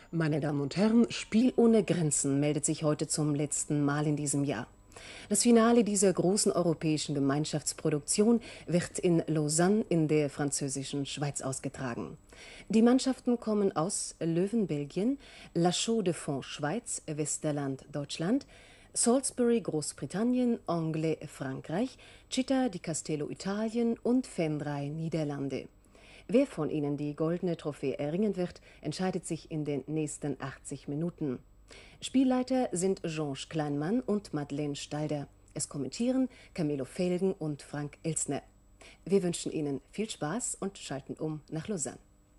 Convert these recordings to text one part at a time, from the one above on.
Meine Damen und Herren, Spiel ohne Grenzen meldet sich heute zum letzten Mal in diesem Jahr. Das Finale dieser großen europäischen Gemeinschaftsproduktion wird in Lausanne in der französischen Schweiz ausgetragen. Die Mannschaften kommen aus Löwen Belgien, La Chaux-de-Fonds Schweiz, Westerland Deutschland, Salisbury Großbritannien, Anglet Frankreich, Città di Castello Italien und Venray Niederlande. Wer von ihnen die goldene Trophäe erringen wird, entscheidet sich in den nächsten 80 Minuten. Spielleiter sind Georges Kleinmann und Madeleine Stalder. Es kommentieren Camilo Felgen und Frank Elsner. Wir wünschen Ihnen viel Spaß und schalten um nach Lausanne.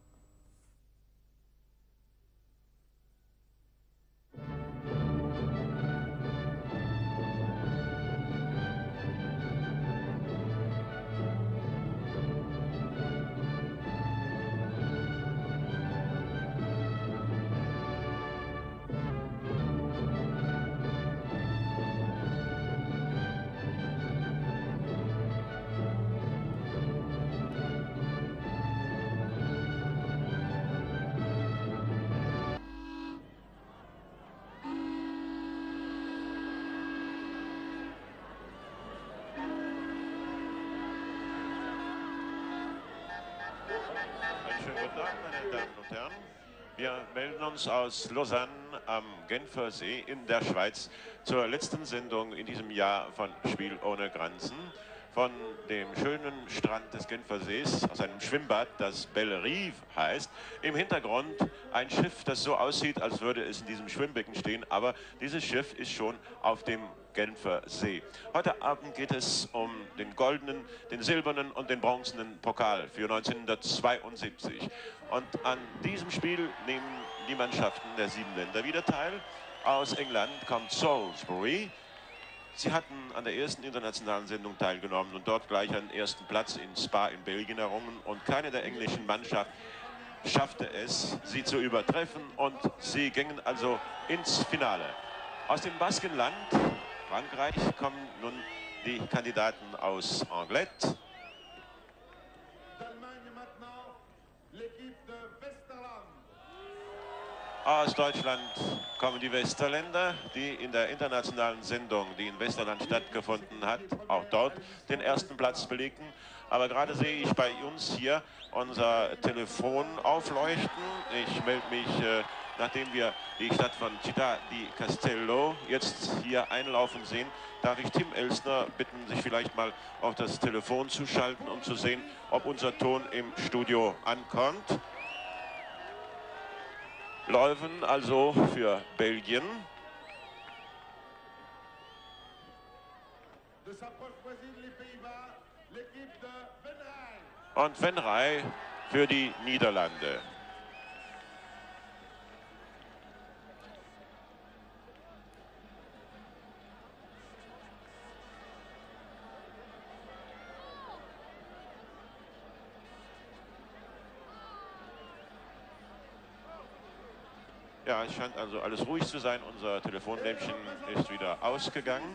Schönen guten Tag, meine Damen und Herren. Wir melden uns aus Lausanne am Genfer See in der Schweiz zur letzten Sendung in diesem Jahr von Spiel ohne Grenzen. Von dem schönen Strand des Genfer Sees, aus einem Schwimmbad, das Belle Rive heißt. Im Hintergrund ein Schiff, das so aussieht, als würde es in diesem Schwimmbecken stehen, aber dieses Schiff ist schon auf dem Genfer See. Heute Abend geht es um den goldenen, den silbernen und den bronzenen Pokal für 1972. Und an diesem Spiel nehmen die Mannschaften der 7 Länder wieder teil. Aus England kommt Salisbury. Sie hatten an der ersten internationalen Sendung teilgenommen und dort gleich einen ersten Platz in Spa in Belgien errungen. Und keine der englischen Mannschaften schaffte es, sie zu übertreffen, und sie gingen also ins Finale. Aus dem Baskenland, Frankreich, kommen nun die Kandidaten aus Anglet. Aus Deutschland kommen die Westerländer, die in der internationalen Sendung, die in Westerland stattgefunden hat, auch dort den ersten Platz belegten. Aber gerade sehe ich bei uns hier unser Telefon aufleuchten. Ich melde mich, nachdem wir die Stadt von Città di Castello jetzt hier einlaufen sehen, darf ich Tim Elsner bitten, sich vielleicht mal auf das Telefon zu schalten, um zu sehen, ob unser Ton im Studio ankommt. Leuven also für Belgien. Und Venray für die Niederlande. Ja, es scheint also alles ruhig zu sein. Unser Telefonlämpchen ist wieder ausgegangen.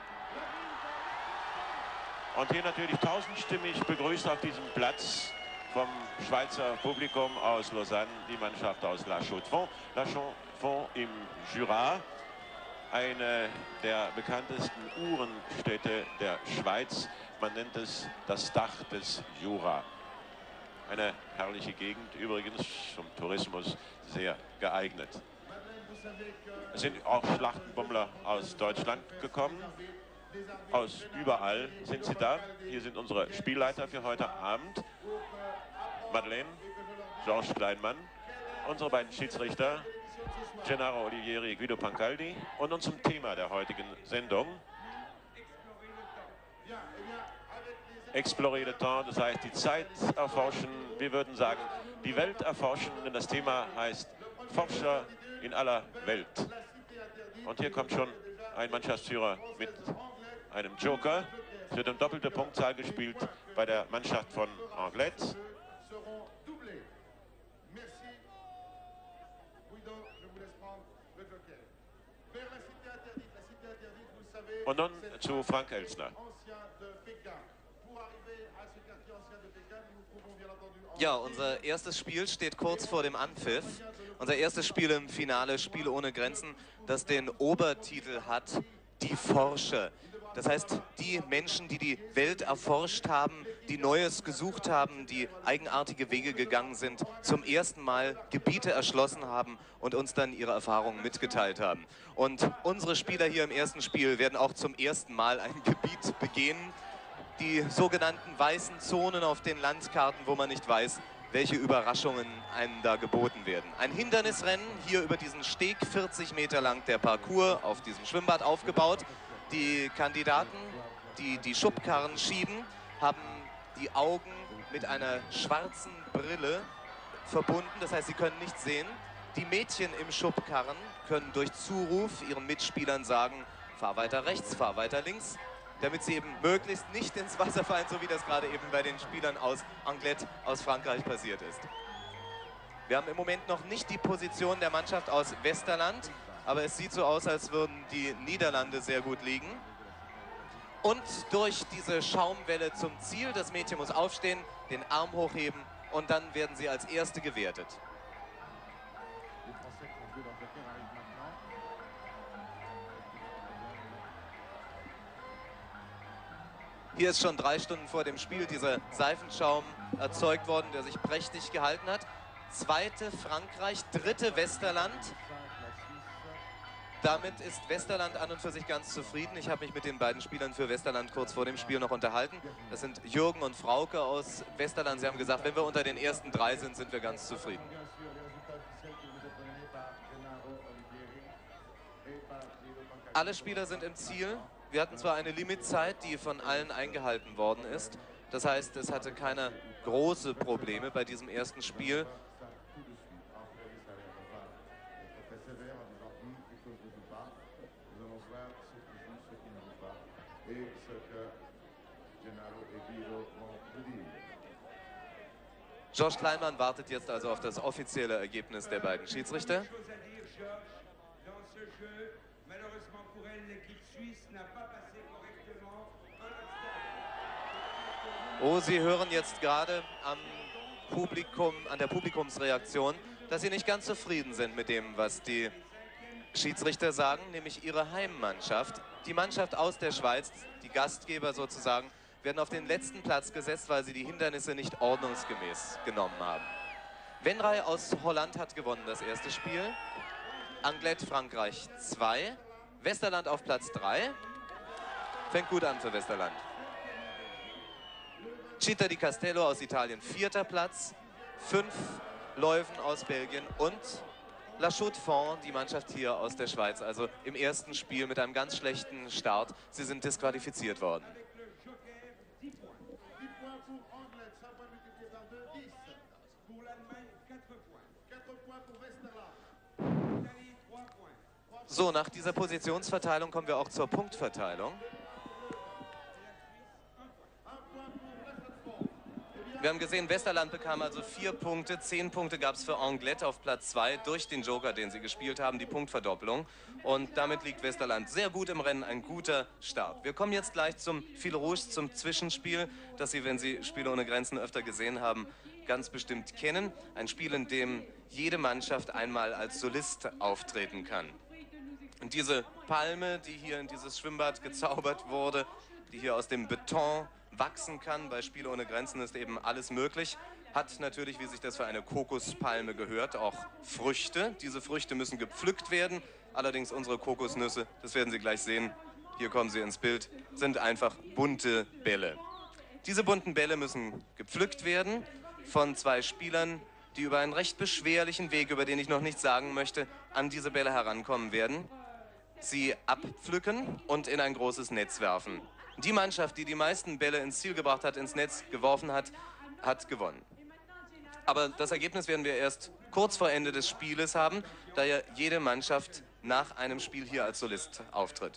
Und hier natürlich tausendstimmig begrüßt auf diesem Platz vom Schweizer Publikum aus Lausanne die Mannschaft aus La Chaux-de-Fonds. La Chaux-de-Fonds im Jura, eine der bekanntesten Uhrenstädte der Schweiz. Man nennt es das Dach des Jura. Eine herrliche Gegend, übrigens zum Tourismus sehr geeignet. Es sind auch Schlachtenbummler aus Deutschland gekommen. Aus überall sind sie da. Hier sind unsere Spielleiter für heute Abend. Madeleine, Georges Kleinmann, unsere beiden Schiedsrichter, Gennaro Olivieri, Guido Pancaldi. Und nun zum Thema der heutigen Sendung. Explorer le temps, das heißt die Zeit erforschen, wir würden sagen die Welt erforschen, denn das Thema heißt Forscher in aller Welt. Und hier kommt schon ein Mannschaftsführer mit einem Joker. Es wird um doppelte Punktzahl gespielt bei der Mannschaft von Anglet. Und nun zu Frank Elsner. Ja, unser erstes Spiel steht kurz vor dem Anpfiff. Unser erstes Spiel im Finale, Spiel ohne Grenzen, das den Obertitel hat, die Forscher. Das heißt, die Menschen, die die Welt erforscht haben, die Neues gesucht haben, die eigenartige Wege gegangen sind, zum ersten Mal Gebiete erschlossen haben und uns dann ihre Erfahrungen mitgeteilt haben. Und unsere Spieler hier im ersten Spiel werden auch zum ersten Mal ein Gebiet begehen. Die sogenannten weißen Zonen auf den Landkarten, wo man nicht weiß, welche Überraschungen einem da geboten werden. Ein Hindernisrennen hier über diesen Steg, 40 Meter lang der Parcours auf diesem Schwimmbad aufgebaut. Die Kandidaten, die die Schubkarren schieben, haben die Augen mit einer schwarzen Brille verbunden. Das heißt, sie können nichts sehen. Die Mädchen im Schubkarren können durch Zuruf ihren Mitspielern sagen, fahr weiter rechts, fahr weiter links, damit sie eben möglichst nicht ins Wasser fallen, so wie das gerade eben bei den Spielern aus Anglet aus Frankreich passiert ist. Wir haben im Moment noch nicht die Position der Mannschaft aus Westerland, aber es sieht so aus, als würden die Niederlande sehr gut liegen. Und durch diese Schaumwelle zum Ziel, das Mädchen muss aufstehen, den Arm hochheben und dann werden sie als Erste gewertet. Hier ist schon 3 Stunden vor dem Spiel dieser Seifenschaum erzeugt worden, der sich prächtig gehalten hat. Zweite Frankreich, dritte Westerland. Damit ist Westerland an und für sich ganz zufrieden. Ich habe mich mit den beiden Spielern für Westerland kurz vor dem Spiel noch unterhalten. Das sind Jürgen und Frauke aus Westerland. Sie haben gesagt, wenn wir unter den ersten 3 sind, sind wir ganz zufrieden. Alle Spieler sind im Ziel. Wir hatten zwar eine Limitzeit, die von allen eingehalten worden ist. Das heißt, es hatte keine große Probleme bei diesem ersten Spiel. Georges Kleinmann wartet jetzt also auf das offizielle Ergebnis der beiden Schiedsrichter. Oh, Sie hören jetzt gerade am Publikum, an der Publikumsreaktion, dass Sie nicht ganz zufrieden sind mit dem, was die Schiedsrichter sagen, nämlich ihre Heimmannschaft. Die Mannschaft aus der Schweiz, die Gastgeber sozusagen, werden auf den letzten Platz gesetzt, weil sie die Hindernisse nicht ordnungsgemäß genommen haben. Venray aus Holland hat gewonnen das erste Spiel. Anglet Frankreich 2. Westerland auf Platz 3. Fängt gut an für Westerland. Città di Castello aus Italien 4. Platz. 5 Leuven aus Belgien und La Chaux-de-Fonds, die Mannschaft hier aus der Schweiz, also im ersten Spiel mit einem ganz schlechten Start. Sie sind disqualifiziert worden. So, nach dieser Positionsverteilung kommen wir auch zur Punktverteilung. Wir haben gesehen, Westerland bekam also 4 Punkte, 10 Punkte gab es für Anglet auf Platz 2 durch den Joker, den sie gespielt haben, die Punktverdoppelung. Und damit liegt Westerland sehr gut im Rennen, ein guter Start. Wir kommen jetzt gleich zum Fil Rouge, zum Zwischenspiel, das Sie, wenn Sie Spiele ohne Grenzen öfter gesehen haben, ganz bestimmt kennen. Ein Spiel, in dem jede Mannschaft einmal als Solist auftreten kann. Und diese Palme, die hier in dieses Schwimmbad gezaubert wurde, die hier aus dem Beton wachsen kann, bei Spiele ohne Grenzen ist eben alles möglich, hat natürlich, wie sich das für eine Kokospalme gehört, auch Früchte. Diese Früchte müssen gepflückt werden, allerdings unsere Kokosnüsse, das werden Sie gleich sehen, hier kommen sie ins Bild, sind einfach bunte Bälle. Diese bunten Bälle müssen gepflückt werden von 2 Spielern, die über einen recht beschwerlichen Weg, über den ich noch nichts sagen möchte, an diese Bälle herankommen werden, sie abpflücken und in ein großes Netz werfen. Die Mannschaft, die die meisten Bälle ins Ziel gebracht hat, ins Netz geworfen hat, hat gewonnen. Aber das Ergebnis werden wir erst kurz vor Ende des Spieles haben, da ja jede Mannschaft nach einem Spiel hier als Solist auftritt.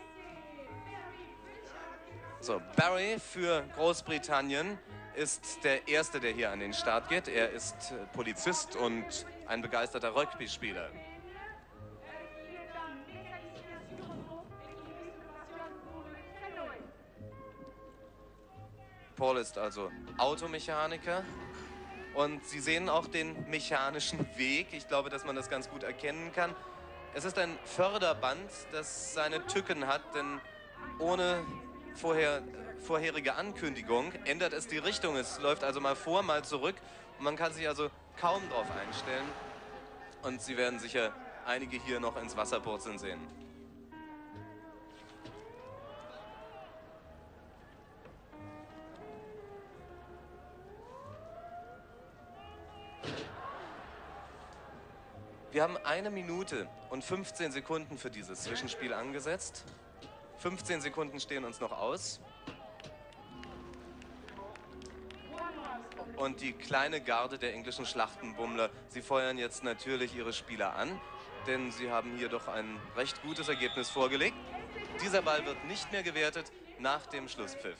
So, Barry für Großbritannien ist der Erste, der hier an den Start geht. Er ist Polizist und ein begeisterter Rugby-Spieler. Paul ist also Automechaniker und Sie sehen auch den mechanischen Weg. Ich glaube, dass man das ganz gut erkennen kann. Es ist ein Förderband, das seine Tücken hat, denn ohne vorherige Ankündigung ändert es die Richtung. Es läuft also mal vor, mal zurück. Und man kann sich also kaum darauf einstellen. Und Sie werden sicher einige hier noch ins Wasser purzeln sehen. Wir haben 1 Minute und 15 Sekunden für dieses Zwischenspiel angesetzt. 15 Sekunden stehen uns noch aus. Und die kleine Garde der englischen Schlachtenbummler, sie feuern jetzt natürlich ihre Spieler an, denn sie haben hier doch ein recht gutes Ergebnis vorgelegt. Dieser Ball wird nicht mehr gewertet nach dem Schlusspfiff.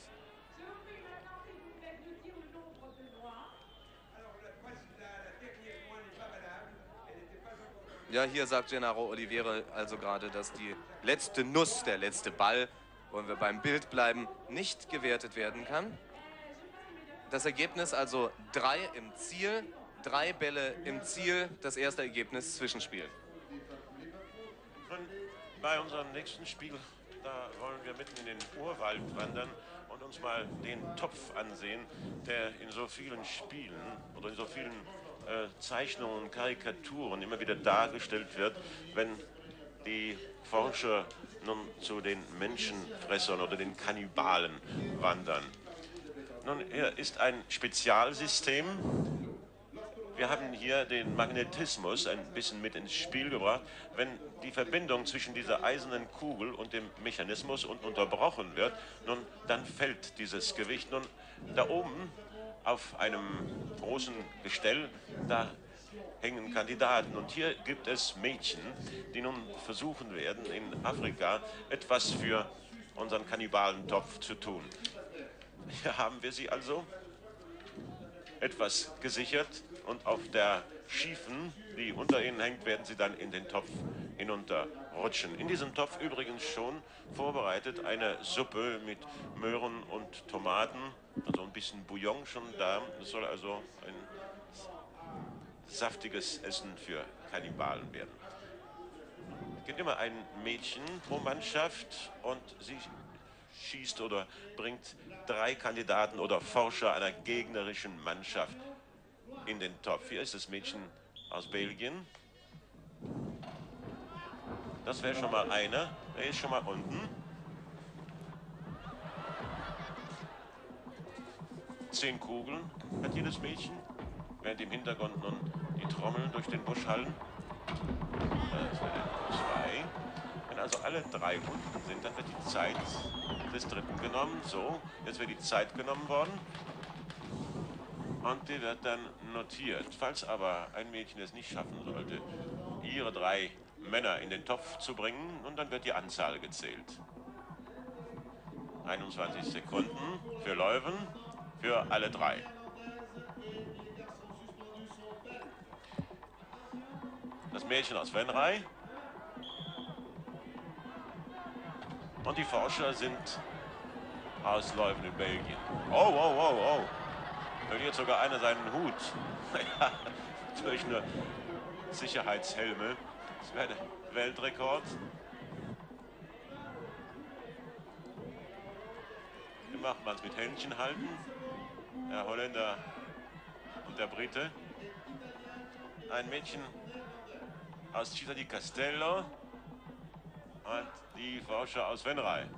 Ja, hier sagt Gennaro Oliveira also gerade, dass die letzte Nuss, der letzte Ball, wollen wir beim Bild bleiben, nicht gewertet werden kann. Das Ergebnis also 3 im Ziel, 3 Bälle im Ziel, das erste Ergebnis Zwischenspiel. Und bei unserem nächsten Spiel, da wollen wir mitten in den Urwald wandern und uns mal den Topf ansehen, der in so vielen Spielen oder in so vielen Zeichnungen und Karikaturen immer wieder dargestellt wird, wenn die Forscher nun zu den Menschenfressern oder den Kannibalen wandern. Nun, hier ist ein Spezialsystem. Wir haben hier den Magnetismus ein bisschen mit ins Spiel gebracht. Wenn die Verbindung zwischen dieser eisernen Kugel und dem Mechanismus unterbrochen wird, nun, dann fällt dieses Gewicht. Nun, da oben auf einem großen Gestell, da hängen Kandidaten. Und hier gibt es Mädchen, die nun versuchen werden, in Afrika etwas für unseren Kannibalentopf zu tun. Hier haben wir sie also etwas gesichert und auf der Schiefen, die unter ihnen hängt, werden sie dann in den Topf hinunterrutschen. In diesem Topf übrigens schon vorbereitet eine Suppe mit Möhren und Tomaten, also ein bisschen Bouillon schon da. Das soll also ein saftiges Essen für Kannibalen werden. Es gibt immer ein Mädchen pro Mannschaft und sie schießt oder bringt 3 Kandidaten oder Forscher einer gegnerischen Mannschaft in den Topf. Hier ist das Mädchen aus Belgien. Das wäre schon mal einer. Der ist schon mal unten. 10 Kugeln hat jedes Mädchen, während im Hintergrund nun die Trommeln durch den Busch hallen. Das wäre 2. Wenn also alle 3 unten sind, dann wird die Zeit des Dritten genommen. So, jetzt wird die Zeit genommen worden. Und die wird dann notiert. Falls aber ein Mädchen es nicht schaffen sollte, ihre 3 Männer in den Topf zu bringen, und dann wird die Anzahl gezählt. 21 Sekunden für Leuven, für alle 3. Das Mädchen aus Venray. Und die Forscher sind aus Leuven in Belgien. Oh, oh, oh, oh. Verliert sogar einer seinen Hut. Ja, durch eine Sicherheitshelme. Das wäre der Weltrekord. Wie macht man es mit Händchen halten? Der Holländer und der Brite. Ein Mädchen aus Città di Castello und die Forscher aus Venray.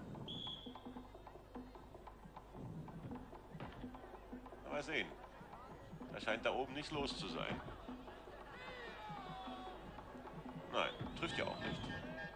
Mal sehen. Da scheint da oben nichts los zu sein. Nein, trifft ja auch nicht.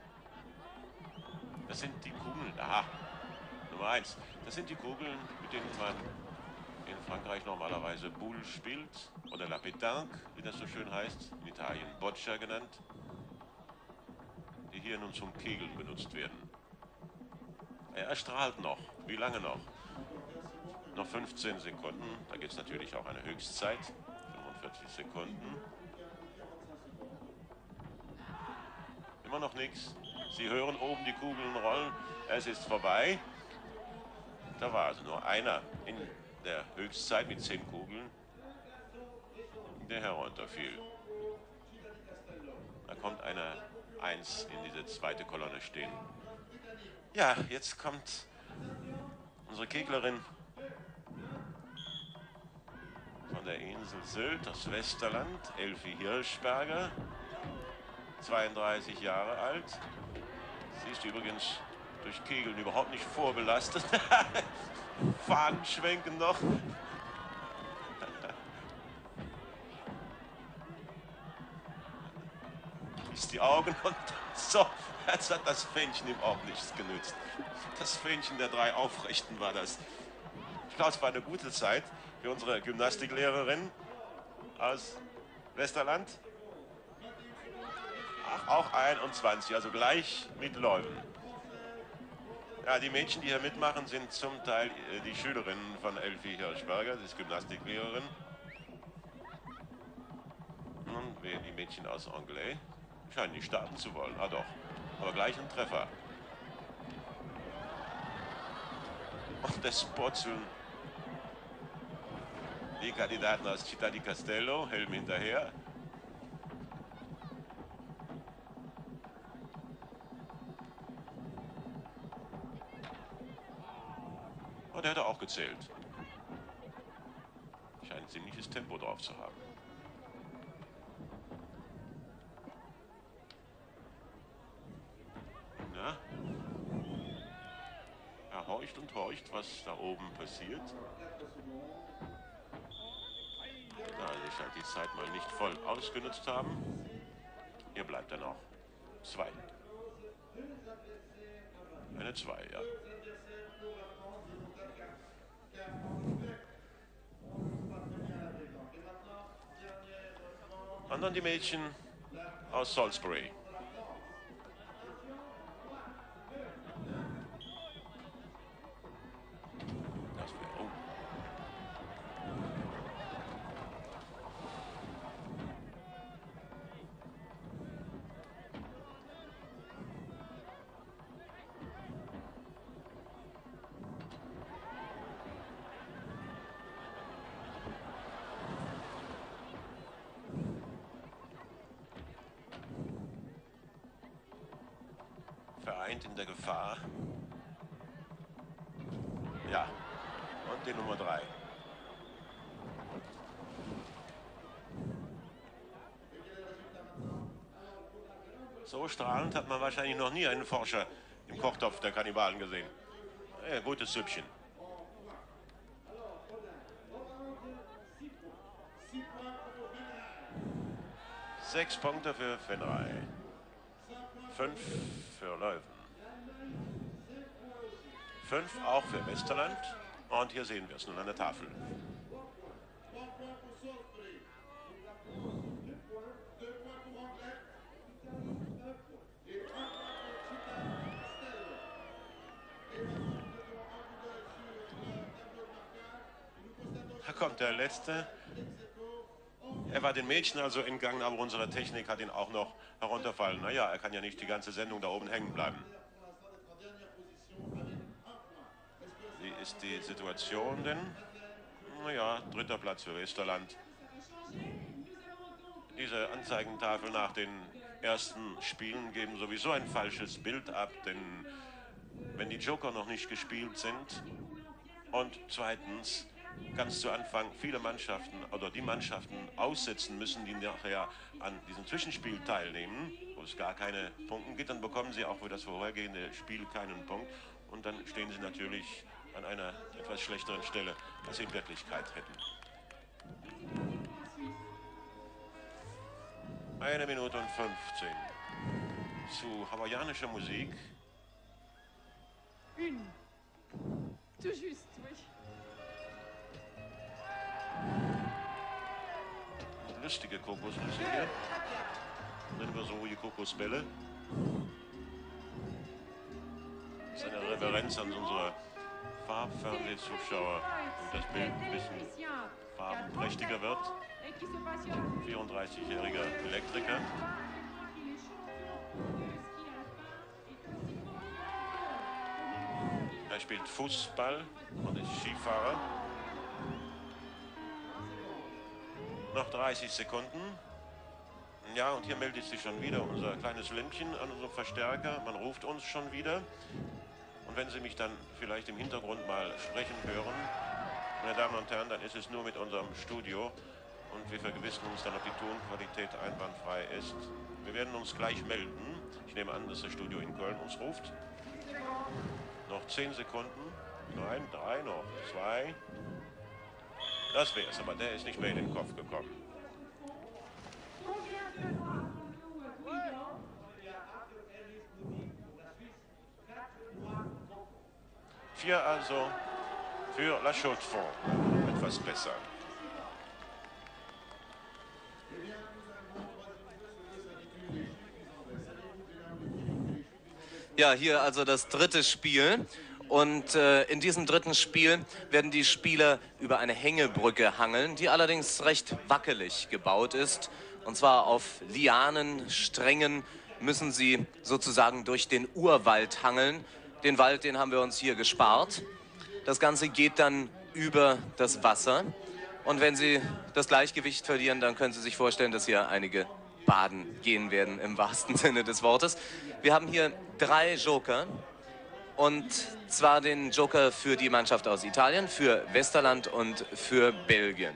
Das sind die Kugeln. Aha. Nummer 1. Das sind die Kugeln, mit denen man in Frankreich normalerweise Boule spielt. Oder La Pétanque, wie das so schön heißt. In Italien Boccia genannt. Die hier nun zum Kegeln benutzt werden. Er strahlt noch. Wie lange noch? Noch 15 Sekunden. Da gibt es natürlich auch eine Höchstzeit. 45 Sekunden. Immer noch nichts. Sie hören oben die Kugeln rollen. Es ist vorbei. Da war also nur einer in der Höchstzeit mit 10 Kugeln, der herunterfiel. Da kommt eine 1 in diese zweite Kolonne stehen. Ja, jetzt kommt unsere Keglerin von der Insel Sylt, das Westerland, Elfi Hirschberger, 32 Jahre alt. Sie ist übrigens durch Kegeln überhaupt nicht vorbelastet. Fahnen schwenken noch. Ist die Augen und so. Jetzt hat das Fähnchen ihm auch nichts genützt. Das Fähnchen der 3 Aufrechten war das. Ich glaube, es war eine gute Zeit für unsere Gymnastiklehrerin aus Westerland. Ach, auch 21, also gleich mit Läufen. Ja, die Mädchen, die hier mitmachen, sind zum Teil die Schülerinnen von Elfi Hirschberger, die ist Gymnastiklehrerin. Nun wählen die Mädchen aus Anglais. Scheinen nicht starten zu wollen. Ah doch, aber gleich ein Treffer. Und das Spotzeln. Die Kandidaten aus Città di Castello, Helm hinterher. Und der hat auch gezählt. Scheint ein ziemliches Tempo drauf zu haben. Na? Er horcht und horcht, was da oben passiert. Da sich halt die Zeit mal nicht voll ausgenutzt haben. Hier bleibt er noch. 2. Eine 2, ja. Und dann die Mädchen aus Salisbury. Das wäre, oh. Vereint in der Gefahr. Ja, und die Nummer 3. So strahlend hat man wahrscheinlich noch nie einen Forscher im Kochtopf der Kannibalen gesehen. Ja, gutes Süppchen. Sechs Punkte für Fenray. 5 für Leuven. 5 auch für Westerland. Und hier sehen wir es nun an der Tafel. Da kommt der Letzte. Er war den Mädchen also entgangen, aber unsere Technik hat ihn auch noch herunterfallen. Naja, er kann ja nicht die ganze Sendung da oben hängen bleiben. Wie ist die Situation denn? Naja, 3. Platz für Westerland. Diese Anzeigentafel nach den ersten Spielen geben sowieso ein falsches Bild ab, denn wenn die Joker noch nicht gespielt sind und zweitens ganz zu Anfang viele Mannschaften oder die Mannschaften aussetzen müssen, die nachher an diesem Zwischenspiel teilnehmen, wo es gar keine Punkte gibt, dann bekommen sie auch für das vorhergehende Spiel keinen Punkt und dann stehen sie natürlich an einer etwas schlechteren Stelle, als sie in Wirklichkeit hätten. 1 Minute und 15 zu hawaiianischer Musik. Une. Tout juste, oui. Lustige Kokosnüsse hier. Nennen wir so ruhige Kokosbälle. Das ist eine Referenz an unsere Farbfernsehzuschauer, und das Bild ein bisschen farbenprächtiger wird. 34-jähriger Elektriker. Er spielt Fußball und ist Skifahrer. Noch 30 Sekunden. Ja, und hier meldet sich schon wieder unser kleines Lämpchen an unserem Verstärker. Man ruft uns schon wieder. Und wenn Sie mich dann vielleicht im Hintergrund mal sprechen hören, meine Damen und Herren, dann ist es nur mit unserem Studio. Und wir vergewissern uns dann, ob die Tonqualität einwandfrei ist. Wir werden uns gleich melden. Ich nehme an, dass das Studio in Köln uns ruft. Noch 10 Sekunden. Nein, 3, noch 2. Das wäre es, aber der ist nicht mehr in den Kopf gekommen. 4 also für La Chaux-de-Fonds. Etwas besser. Ja, hier also das dritte Spiel. Und in diesem dritten Spiel werden die Spieler über eine Hängebrücke hangeln, die allerdings recht wackelig gebaut ist. Und zwar auf Lianensträngen müssen sie sozusagen durch den Urwald hangeln. Den Wald, den haben wir uns hier gespart. Das Ganze geht dann über das Wasser. Und wenn sie das Gleichgewicht verlieren, dann können Sie sich vorstellen, dass hier einige baden gehen werden, im wahrsten Sinne des Wortes. Wir haben hier 3 Joker. Und zwar den Joker für die Mannschaft aus Italien, für Westerland und für Belgien.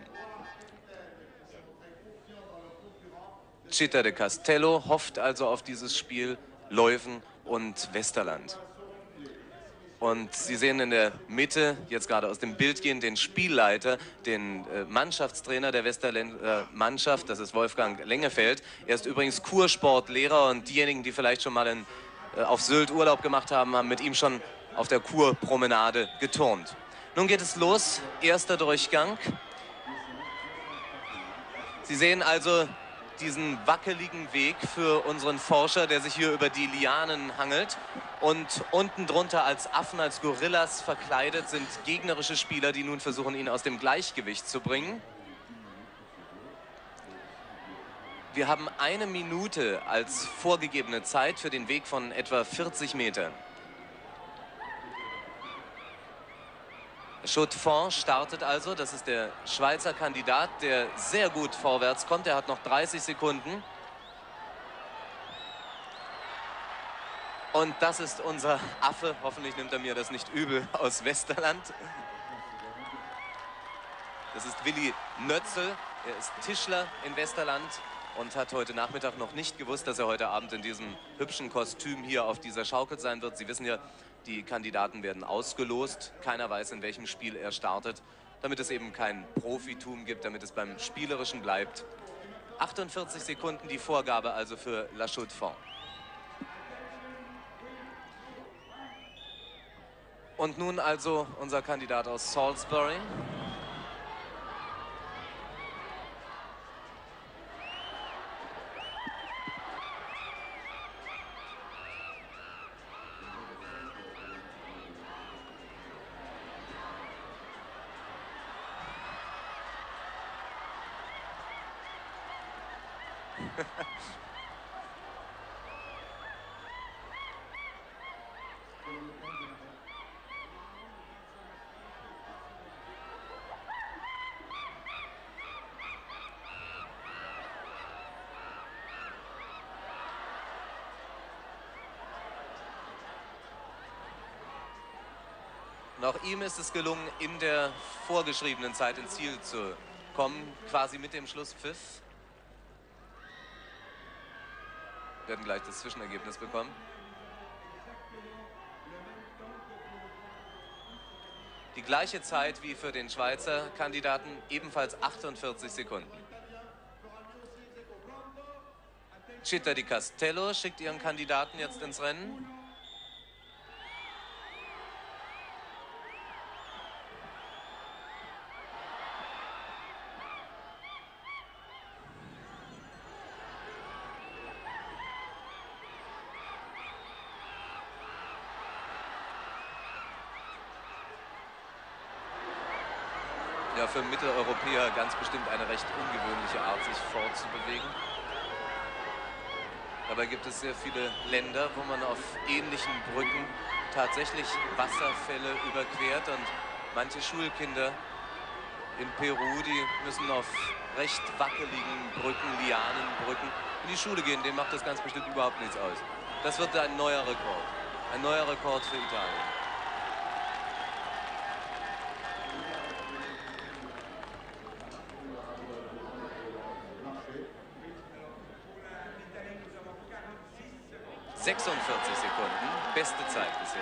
Città de Castello hofft also auf dieses Spiel Leuven und Westerland. Und Sie sehen in der Mitte, jetzt gerade aus dem Bild gehen, den Spielleiter, den Mannschaftstrainer der Westerländer Mannschaft, das ist Wolfgang Lengefeld. Er ist übrigens Kursportlehrer und diejenigen, die vielleicht schon mal auf Sylt Urlaub gemacht haben, haben mit ihm schon auf der Kurpromenade geturnt. Nun geht es los, erster Durchgang. Sie sehen also diesen wackeligen Weg für unseren Forscher, der sich hier über die Lianen hangelt. Und unten drunter als Affen, als Gorillas verkleidet sind gegnerische Spieler, die nun versuchen, ihn aus dem Gleichgewicht zu bringen. Wir haben 1 Minute als vorgegebene Zeit für den Weg von etwa 40 Metern. Chaux-de-Fonds startet also, das ist der Schweizer Kandidat, der sehr gut vorwärts kommt. Er hat noch 30 Sekunden. Und das ist unser Affe, hoffentlich nimmt er mir das nicht übel, aus Westerland. Das ist Willi Nötzel, er ist Tischler in Westerland und hat heute Nachmittag noch nicht gewusst, dass er heute Abend in diesem hübschen Kostüm hier auf dieser Schaukel sein wird. Sie wissen ja, die Kandidaten werden ausgelost. Keiner weiß, in welchem Spiel er startet, damit es eben kein Profitum gibt, damit es beim Spielerischen bleibt. 48 Sekunden die Vorgabe also für La Chaux-de-Fonds. Und nun also unser Kandidat aus Salisbury. Und auch ihm ist es gelungen, in der vorgeschriebenen Zeit ins Ziel zu kommen, quasi mit dem Schlusspfiff. Wir werden gleich das Zwischenergebnis bekommen. Die gleiche Zeit wie für den Schweizer Kandidaten, ebenfalls 48 Sekunden. Città di Castello schickt ihren Kandidaten jetzt ins Rennen. Ja, für Mitteleuropäer ganz bestimmt eine recht ungewöhnliche Art, sich fortzubewegen. Dabei gibt es sehr viele Länder, wo man auf ähnlichen Brücken tatsächlich Wasserfälle überquert. Und manche Schulkinder in Peru, die müssen auf recht wackeligen Brücken, Lianenbrücken in die Schule gehen. Dem macht das ganz bestimmt überhaupt nichts aus. Das wird ein neuer Rekord. Ein neuer Rekord für Italien. ...46 Sekunden, beste Zeit bisher.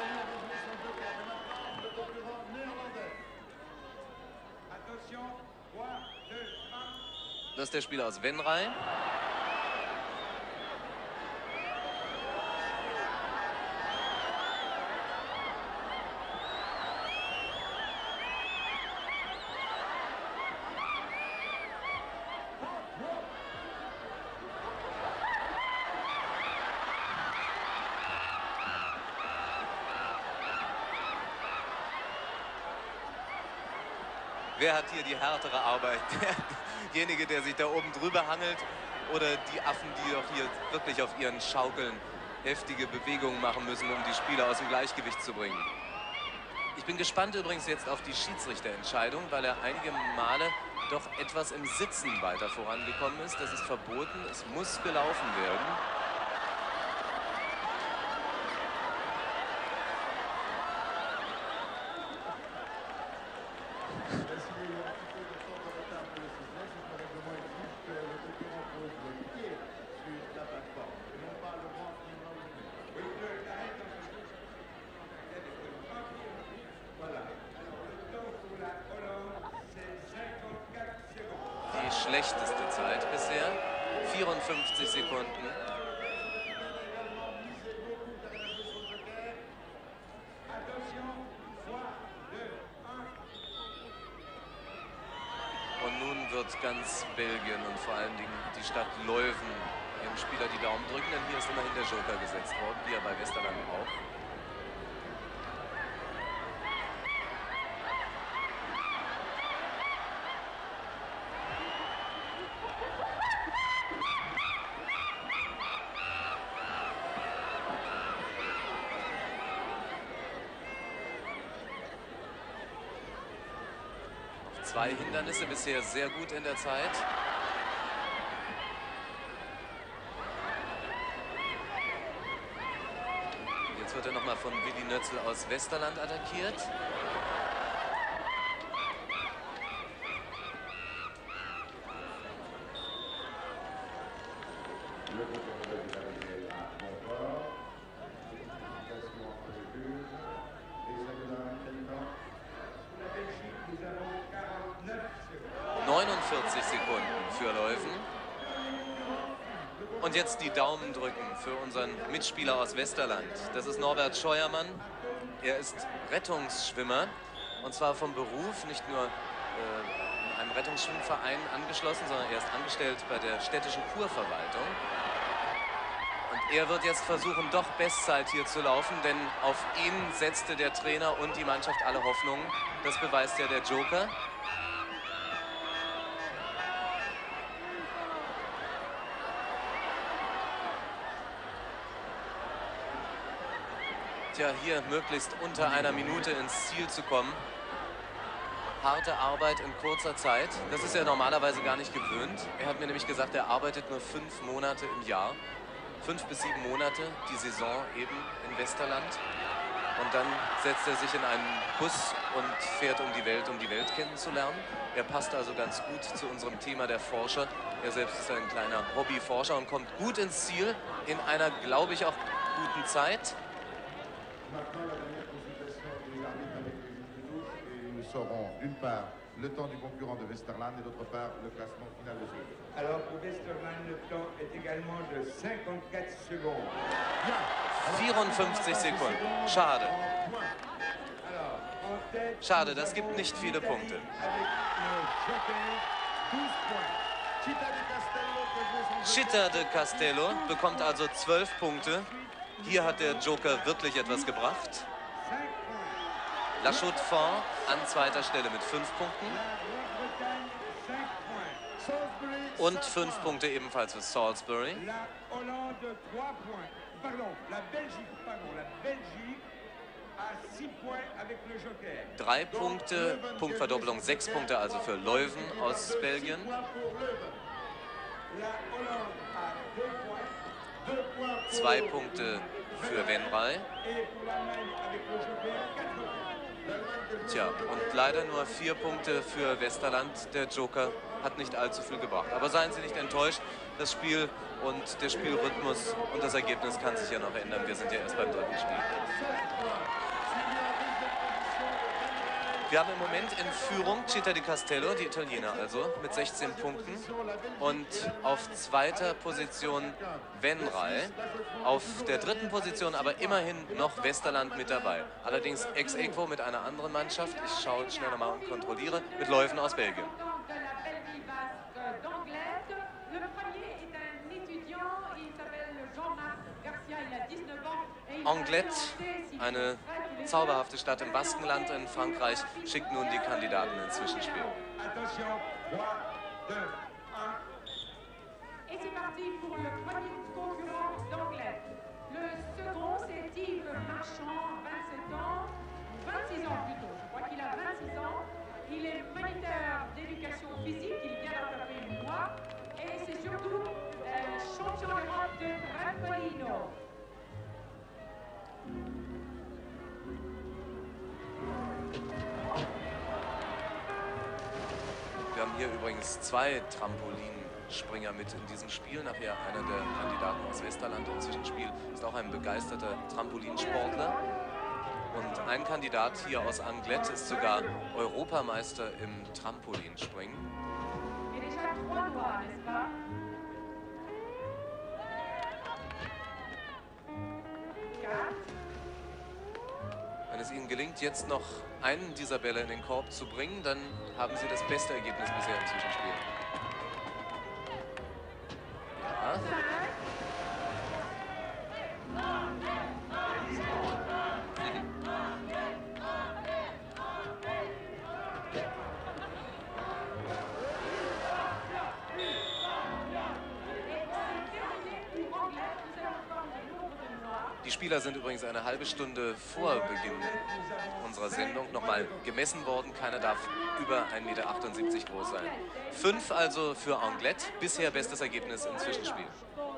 Das ist der Spieler aus Venray. Wer hat hier die härtere Arbeit? Derjenige, der sich da oben drüber hangelt, oder die Affen, die doch hier wirklich auf ihren Schaukeln heftige Bewegungen machen müssen, um die Spieler aus dem Gleichgewicht zu bringen. Ich bin gespannt übrigens jetzt auf die Schiedsrichterentscheidung, weil er einige Male doch etwas im Sitzen weiter vorangekommen ist. Das ist verboten, es muss gelaufen werden. Die schlechteste Zeit bisher, 54 Sekunden. Und nun wird ganz Belgien und vor allen Dingen die Stadt Leuven ihrem Spieler die Daumen drücken, denn hier ist immerhin der Joker gesetzt worden, wie er bei Westerland auch. Zwei Hindernisse bisher sehr gut in der Zeit. Jetzt wird er nochmal von Willi Nötzl aus Westerland attackiert. Für Leuven. Und jetzt die Daumen drücken für unseren Mitspieler aus Westerland. Das ist Norbert Scheuermann. Er ist Rettungsschwimmer und zwar vom Beruf, nicht nur in einem Rettungsschwimmverein angeschlossen, sondern er ist angestellt bei der städtischen Kurverwaltung. Und er wird jetzt versuchen, doch Bestzeit hier zu laufen, denn auf ihn setzte der Trainer und die Mannschaft alle Hoffnungen. Das beweist ja der Joker. Tja, hier möglichst unter einer Minute ins Ziel zu kommen. Harte Arbeit in kurzer Zeit. Das ist er normalerweise gar nicht gewöhnt. Er hat mir nämlich gesagt, er arbeitet nur 5 Monate im Jahr. 5 bis 7 Monate, die Saison eben in Westerland. Und dann setzt er sich in einen Bus und fährt um die Welt kennenzulernen. Er passt also ganz gut zu unserem Thema der Forscher. Er selbst ist ein kleiner Hobbyforscher und kommt gut ins Ziel in einer, glaube ich, auch guten Zeit. Maintenant, la dernière consultation des arbitres avec les juges de touche et nous saurons d'une part le temps du concurrent de Westerland et d'autre part le classement final de celui-ci. Alors pour Westerland, le temps est également de 54 secondes. 54 Sekunden. Schade. Schade, das gibt nicht viele Punkte. Chita de Castello bekommt also 12 Punkte. Hier hat der Joker wirklich etwas gebracht. La Chaux-de-Fonds an zweiter Stelle mit 5 Punkten. Und 5 Punkte ebenfalls für Salisbury. à 6 points avec le joker. 3 Punkte, Punktverdoppelung 6 Punkte also für Leuven aus Belgien. Point pour Leuven. La Hollande a 2 points. 2 points pour 2 Punkte für Venray. Et pour l'Allemagne avec le joker, 4 points. Tja, und leider nur 4 Punkte für Westerland. Der Joker hat nicht allzu viel gebracht. Aber seien Sie nicht enttäuscht, das Spiel und der Spielrhythmus und das Ergebnis kann sich ja noch ändern. Wir sind ja erst beim 3. Spiel. Wir haben im Moment in Führung Città di Castello, die Italiener also, mit 16 Punkten. Und auf 2. Position Venray. Auf der 3. Position aber immerhin noch Westerland mit dabei. Allerdings ex aequo mit einer anderen Mannschaft. Ich schaue schnell nochmal und kontrolliere. Mit Leuven aus Belgien. Anglet, eine zauberhafte Stadt im Baskenland in Frankreich, schickt nun die Kandidaten ins Zwischenspiel. Attention, 3, 2, 1. Et c'est parti pour le premier concurrent d'Anglet. Le second, c'est Yves Marchand, 27 ans, 26 ans plutôt. Je crois qu'il a 26 ans. Il est moniteur d'éducation physique, il vient d'attraper une voie. Et c'est surtout champion d'Europe de trampolino. Wir haben hier übrigens 2 Trampolinspringer mit in diesem Spiel. Nachher einer der Kandidaten aus Westerland im Zwischenspiel ist auch ein begeisterter Trampolinsportler. Und ein Kandidat hier aus Anglet ist sogar Europameister im Trampolinspringen. Et déjà 3 doigts, n'est-ce pas? Wenn es Ihnen gelingt, jetzt noch einen dieser Bälle in den Korb zu bringen, dann haben Sie das beste Ergebnis bisher im Zwischenspiel. Ja. Die Spieler sind übrigens eine halbe Stunde vor Beginn unserer Sendung nochmal gemessen worden. Keiner darf über 1,78 Meter groß sein. 5 also für Anglet. Bisher bestes Ergebnis im Zwischenspiel.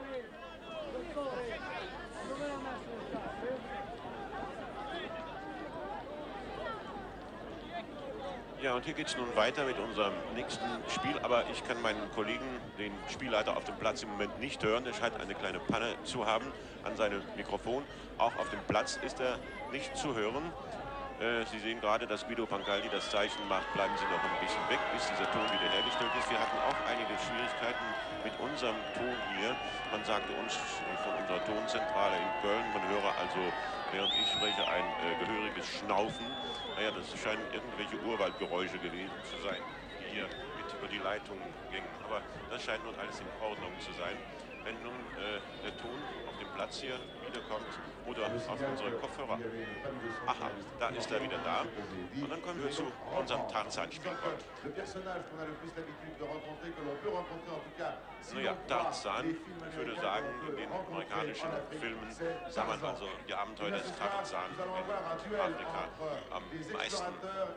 Ja, und hier geht es nun weiter mit unserem nächsten Spiel, aber ich kann meinen Kollegen, den Spielleiter auf dem Platz im Moment nicht hören. Er scheint eine kleine Panne zu haben an seinem Mikrofon. Auch auf dem Platz ist er nicht zu hören. Sie sehen gerade, dass Guido Pancaldi das Zeichen macht, bleiben Sie noch ein bisschen weg, bis dieser Ton wiederhergestellt ist. Wir hatten auch einige Schwierigkeiten mit unserem Ton hier. Man sagte uns von unserer Tonzentrale in Köln, man höre also, während ich spreche, ein gehöriges Schnaufen. Naja, das scheinen irgendwelche Urwaldgeräusche gewesen zu sein, die hier mit über die Leitung gingen. Aber das scheint nun alles in Ordnung zu sein. Wenn nun der Ton auf dem Platz hier wiederkommt oder auf unsere Kopfhörer. Aha, da ist er wieder da. Und dann kommen wir zu unserem Tarzan-Spiel. Naja, Tarzan, ich würde sagen, in den amerikanischen Filmen sah man also die Abenteuer des Tarzan in Afrika am meisten.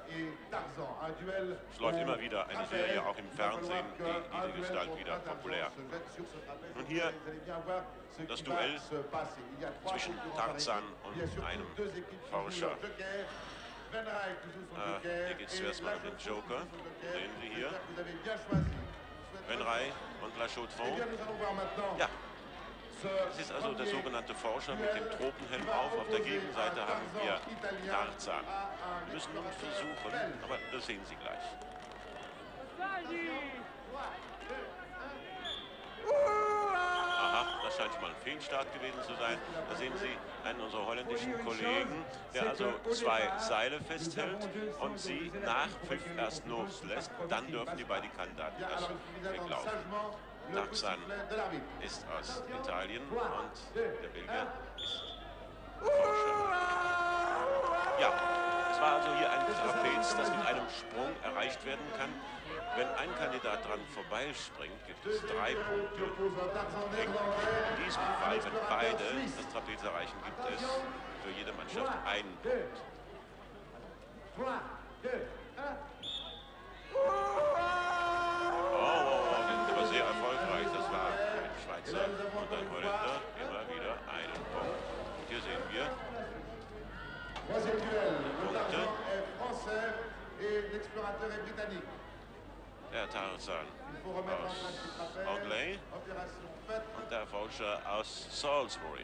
Es läuft immer wieder eine Serie, auch im Fernsehen, die diese Gestalt wieder populär. Und hier das Duell zwischen Tarzan und einem Forscher. Hier geht es zuerst mal um den Joker, sehen Sie hier. Venray und La Chaux-de-Fonds. Ja, das ist also der sogenannte Forscher mit dem Tropenhelm auf. Auf der Gegenseite haben wir Tarzan. Wir müssen nun versuchen, aber das sehen Sie gleich. Aha, das scheint schon mal ein Fehlstart gewesen zu sein. Da sehen Sie einen unserer holländischen Kollegen, der also 2 Seile festhält und sie nach Pfiff erst loslässt. Dann dürfen die beiden Kandidaten erst weglaufen. Tarzan ist aus Italien und der Belgier ist Forscher. Ja, es war also hier ein Trapez, das mit einem Sprung erreicht werden kann. Wenn ein Kandidat dran vorbeispringt, gibt es 3 Punkte. In diesem Fall, wenn beide das Trapez erreichen, gibt es für jede Mannschaft einen Punkt. Die sind aber sehr erfolgreich. Das war ein Schweizer und ein Holländer. Immer wieder einen Punkt. Und hier sehen wir Punkte. Der Tarzan aus Anglais und der Vulture aus Salisbury.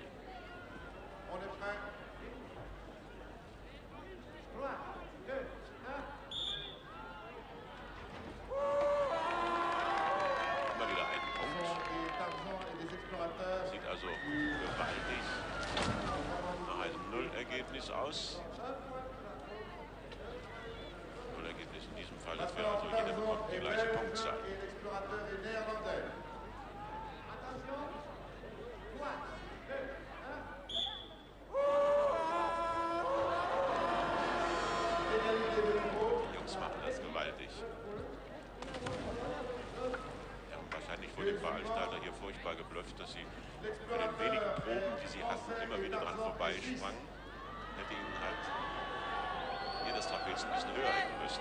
Immer wieder einen Punkt. Sieht also gewaltig nach einem Nullergebnis aus. Nullergebnis in diesem Fall, das wäre also jeder bekommt die gleiche Punktzahl. Die Jungs machen das gewaltig. Die haben wahrscheinlich vor dem Veranstalter hier furchtbar geblufft, dass sie bei den wenigen Proben, die sie hatten, immer wieder dran vorbeisprangen. Hätte ihnen halt hier das Trapez ein bisschen höher hängen müssen.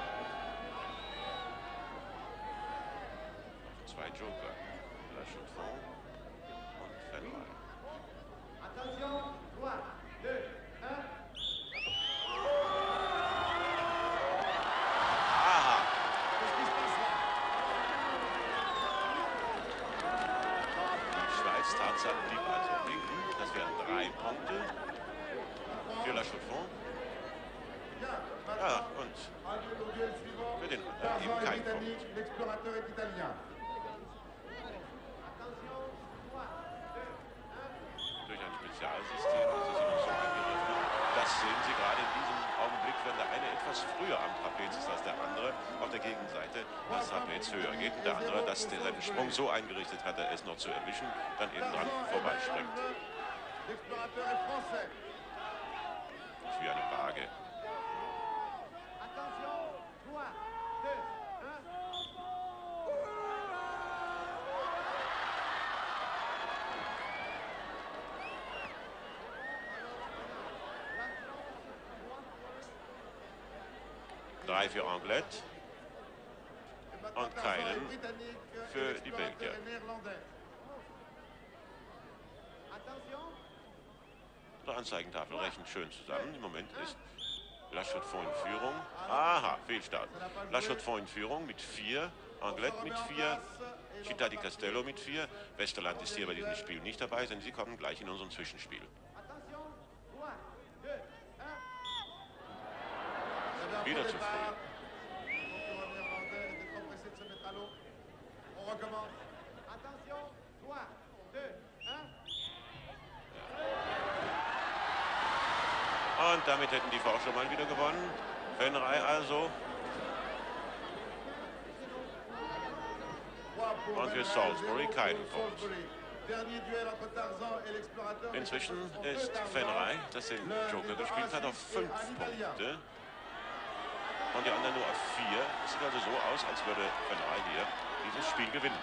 Noch 2 Joker. La Chaux-de-Fonds und Fenway. Aha! Die Schweiz, Tarzan blieb also liegen. Das wären 3 Punkte für La Chaux-de-Fonds. Ja, und für den eben kein Punkt. Durch ein Spezialsystem ist es ihnen so eingerichtet. Das sehen Sie gerade in diesem Augenblick, wenn der eine etwas früher am Trapez ist als der andere, auf der Gegenseite das Trapez höher geht und der andere, dass der seinen Sprung so eingerichtet hat, er es noch zu erwischen, dann eben dran vorbeispringt. Das ist wie eine Waage. Drei für Anglette und keinen für die Belgier. Die Anzeigentafel rechnet schön zusammen. Im Moment ist La Chaux-de-Fonds in Führung. Aha, Fehlstart. La Chaux-de-Fonds in Führung mit 4, Anglette mit 4, Città di Castello mit 4. Westerland ist hier bei diesem Spiel nicht dabei, denn sie kommen gleich in unserem Zwischenspiel. Wieder zu früh. Und damit hätten die Forscher mal wieder gewonnen. Fenway also. Und für Salisbury keinen Punkt. Inzwischen ist Fenway, das den Joker gespielt hat, auf 5 Punkte. Und die anderen nur auf 4. Es sieht also so aus, als würde Fenway hier dieses Spiel gewinnen.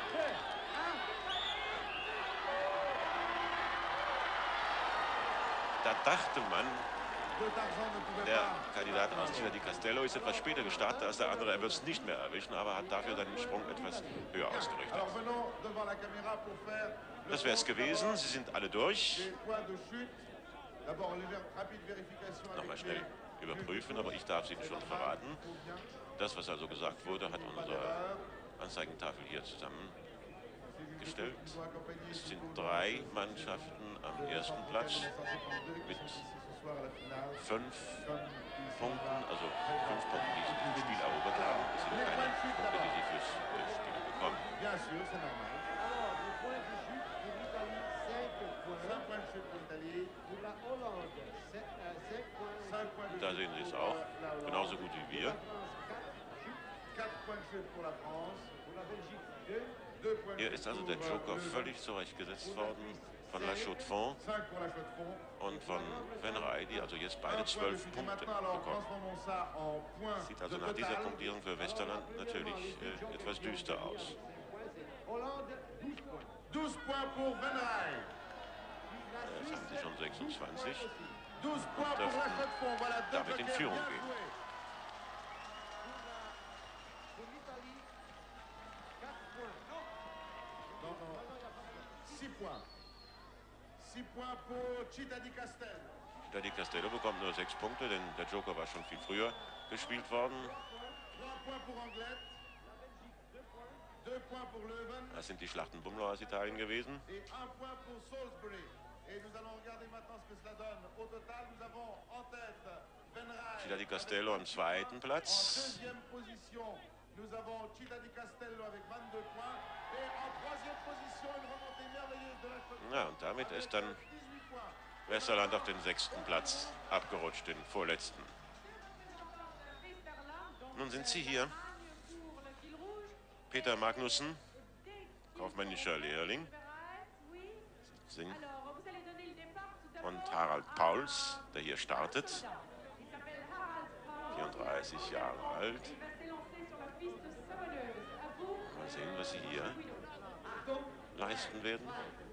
Da dachte man, der Kandidat aus Città di Castello ist etwas später gestartet als der andere. Er wird es nicht mehr erwischen, aber hat dafür seinen Sprung etwas höher ausgerichtet. Das wäre es gewesen. Sie sind alle durch. Nochmal schnell überprüfen, aber ich darf es Ihnen schon verraten. Das, was also gesagt wurde, hat unsere Anzeigentafel hier zusammengestellt. Es sind 3 Mannschaften am ersten Platz mit 5 Punkten, also 5 Punkte, die sie im Spiel erobert haben. Es sind keine Punkte, die sie fürs Spiel bekommen. Da sehen Sie es auch, genauso gut wie wir. Hier ist also der Joker völlig zurechtgesetzt worden. von La Chaux-de-Fonds und von Venray, die also jetzt beide 12 Punkte bekommen. Sieht also nach dieser Punktierung für Westerland natürlich etwas düster aus. Jetzt haben sie schon 26 und dürften damit in Führung gehen. Città di Castello bekommt nur 6 Punkte, denn der Joker war schon viel früher gespielt worden. Das sind die Schlachtenbummler aus Italien gewesen. Città di Castello am 2. Platz. Ja, und damit ist dann Westerland auf den 6. Platz abgerutscht, den vorletzten. Nun sind sie hier. Peter Magnussen, kaufmännischer Lehrling. Und Harald Pauls, der hier startet. 34 Jahre alt. Mal sehen, was sie hier leisten werden.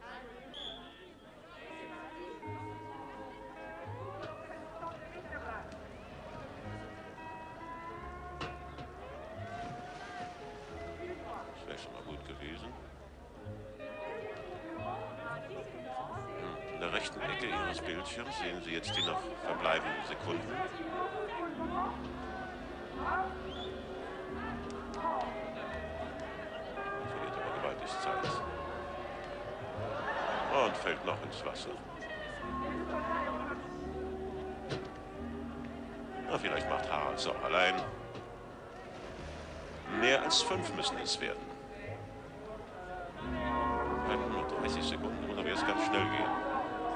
Das wäre schon mal gut gewesen. In der rechten Ecke Ihres Bildschirms sehen Sie jetzt die noch verbleibenden Sekunden. Verliert aber gewaltig Zeit. Und fällt noch ins Wasser. Na, vielleicht macht Harald es auch allein. Mehr als 5 müssen es werden. Nur 30 Sekunden, muss aber jetzt ganz schnell gehen.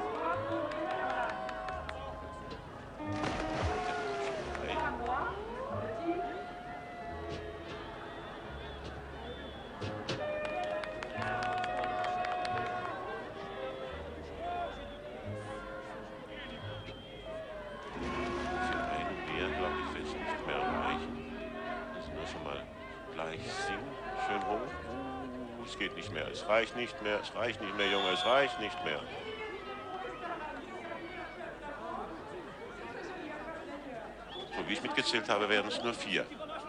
Es reicht nicht mehr, Junge, es reicht nicht mehr. So wie ich mitgezählt habe, werden es nur 4.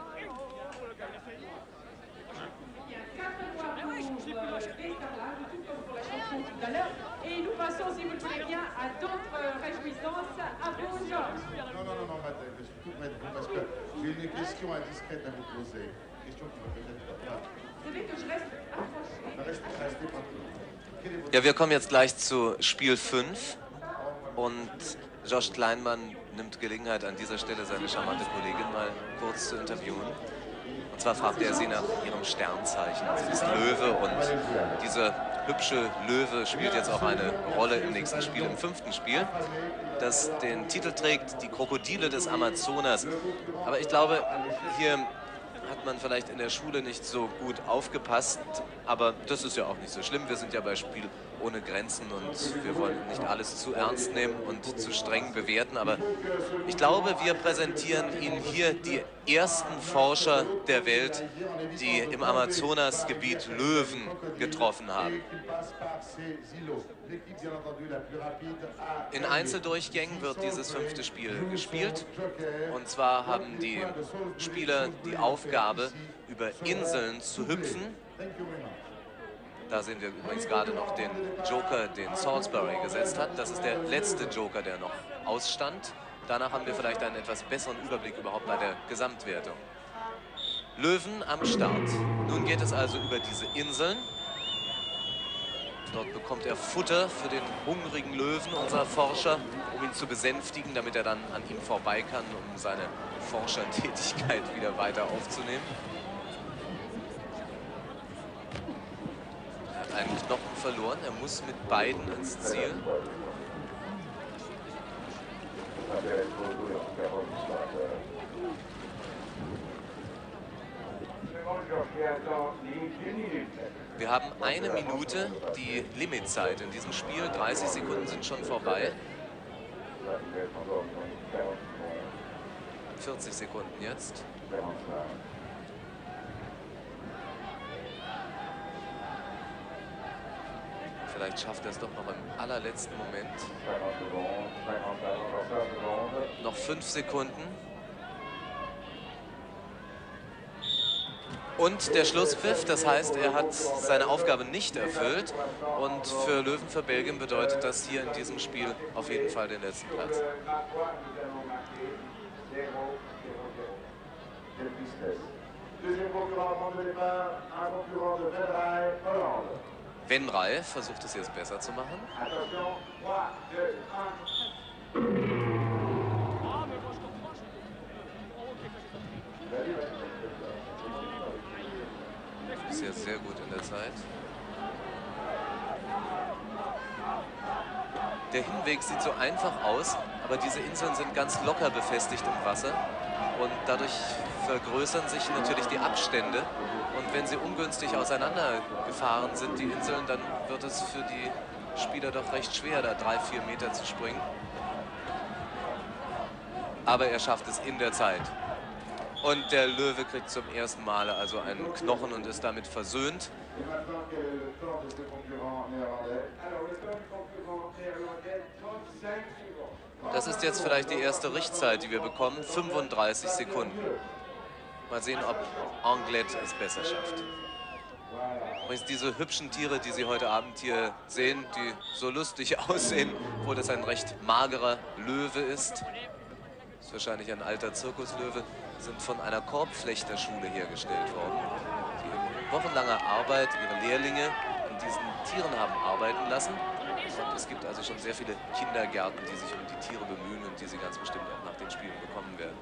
Ja, wir kommen jetzt gleich zu Spiel 5 und Josh Kleinmann nimmt Gelegenheit, an dieser Stelle seine charmante Kollegin mal kurz zu interviewen. Und zwar fragt er sie nach ihrem Sternzeichen. Sie ist Löwe und dieser hübsche Löwe spielt jetzt auch eine Rolle im nächsten Spiel, im 5. Spiel, das den Titel trägt, die Krokodile des Amazonas. Aber ich glaube, hier hat man vielleicht in der Schule nicht so gut aufgepasst, aber das ist ja auch nicht so schlimm. Wir sind ja bei Spiel ohne Grenzen und wir wollen nicht alles zu ernst nehmen und zu streng bewerten, aber ich glaube, wir präsentieren Ihnen hier die ersten Forscher der Welt, die im Amazonasgebiet Löwen getroffen haben. In Einzeldurchgängen wird dieses 5. Spiel gespielt. Und zwar haben die Spieler die Aufgabe, über Inseln zu hüpfen. Da sehen wir übrigens gerade noch den Joker, den Salisbury gesetzt hat. Das ist der letzte Joker, der noch ausstand. Danach haben wir vielleicht einen etwas besseren Überblick überhaupt bei der Gesamtwertung. Löwen am Start. Nun geht es also über diese Inseln. Dort bekommt er Futter für den hungrigen Löwen, unser Forscher, um ihn zu besänftigen, damit er dann an ihm vorbei kann, um seine Forschertätigkeit wieder weiter aufzunehmen. Er hat einen Knochen verloren, er muss mit beiden ins Ziel. Wir haben 1 Minute, die Limitzeit in diesem Spiel. 30 Sekunden sind schon vorbei. 40 Sekunden jetzt. Vielleicht schafft er es doch noch im allerletzten Moment. Noch 5 Sekunden. Und der Schlusspfiff, das heißt, er hat seine Aufgabe nicht erfüllt. Und für Löwen, für Belgien bedeutet das hier in diesem Spiel auf jeden Fall den letzten Platz. Venray versucht es jetzt besser zu machen. Ist jetzt sehr gut in der Zeit. Der Hinweg sieht so einfach aus, aber diese Inseln sind ganz locker befestigt im Wasser und dadurch vergrößern sich natürlich die Abstände. Und wenn sie ungünstig auseinandergefahren sind, die Inseln, dann wird es für die Spieler doch recht schwer, da 3-4 Meter zu springen. Aber er schafft es in der Zeit. Und der Löwe kriegt zum ersten Mal also einen Knochen und ist damit versöhnt. Das ist jetzt vielleicht die erste Richtzeit, die wir bekommen. 35 Sekunden. Mal sehen, ob Anglet es besser schafft. Übrigens diese hübschen Tiere, die Sie heute Abend hier sehen, die so lustig aussehen, obwohl das ein recht magerer Löwe ist. Das ist wahrscheinlich ein alter Zirkuslöwe. Sind von einer Korbflechterschule hergestellt worden, die in wochenlanger Arbeit ihre Lehrlinge an diesen Tieren haben arbeiten lassen. Und es gibt also schon sehr viele Kindergärten, die sich um die Tiere bemühen und die sie ganz bestimmt auch nach den Spielen bekommen werden.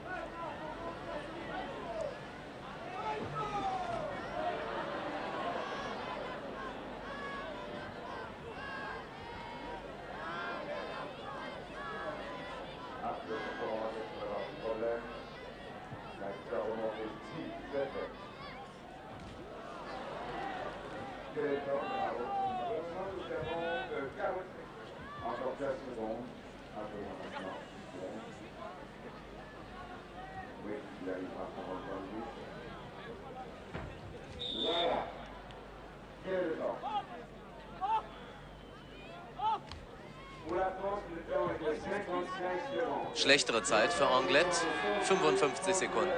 Schlechtere Zeit für Anglet, 55 Sekunden.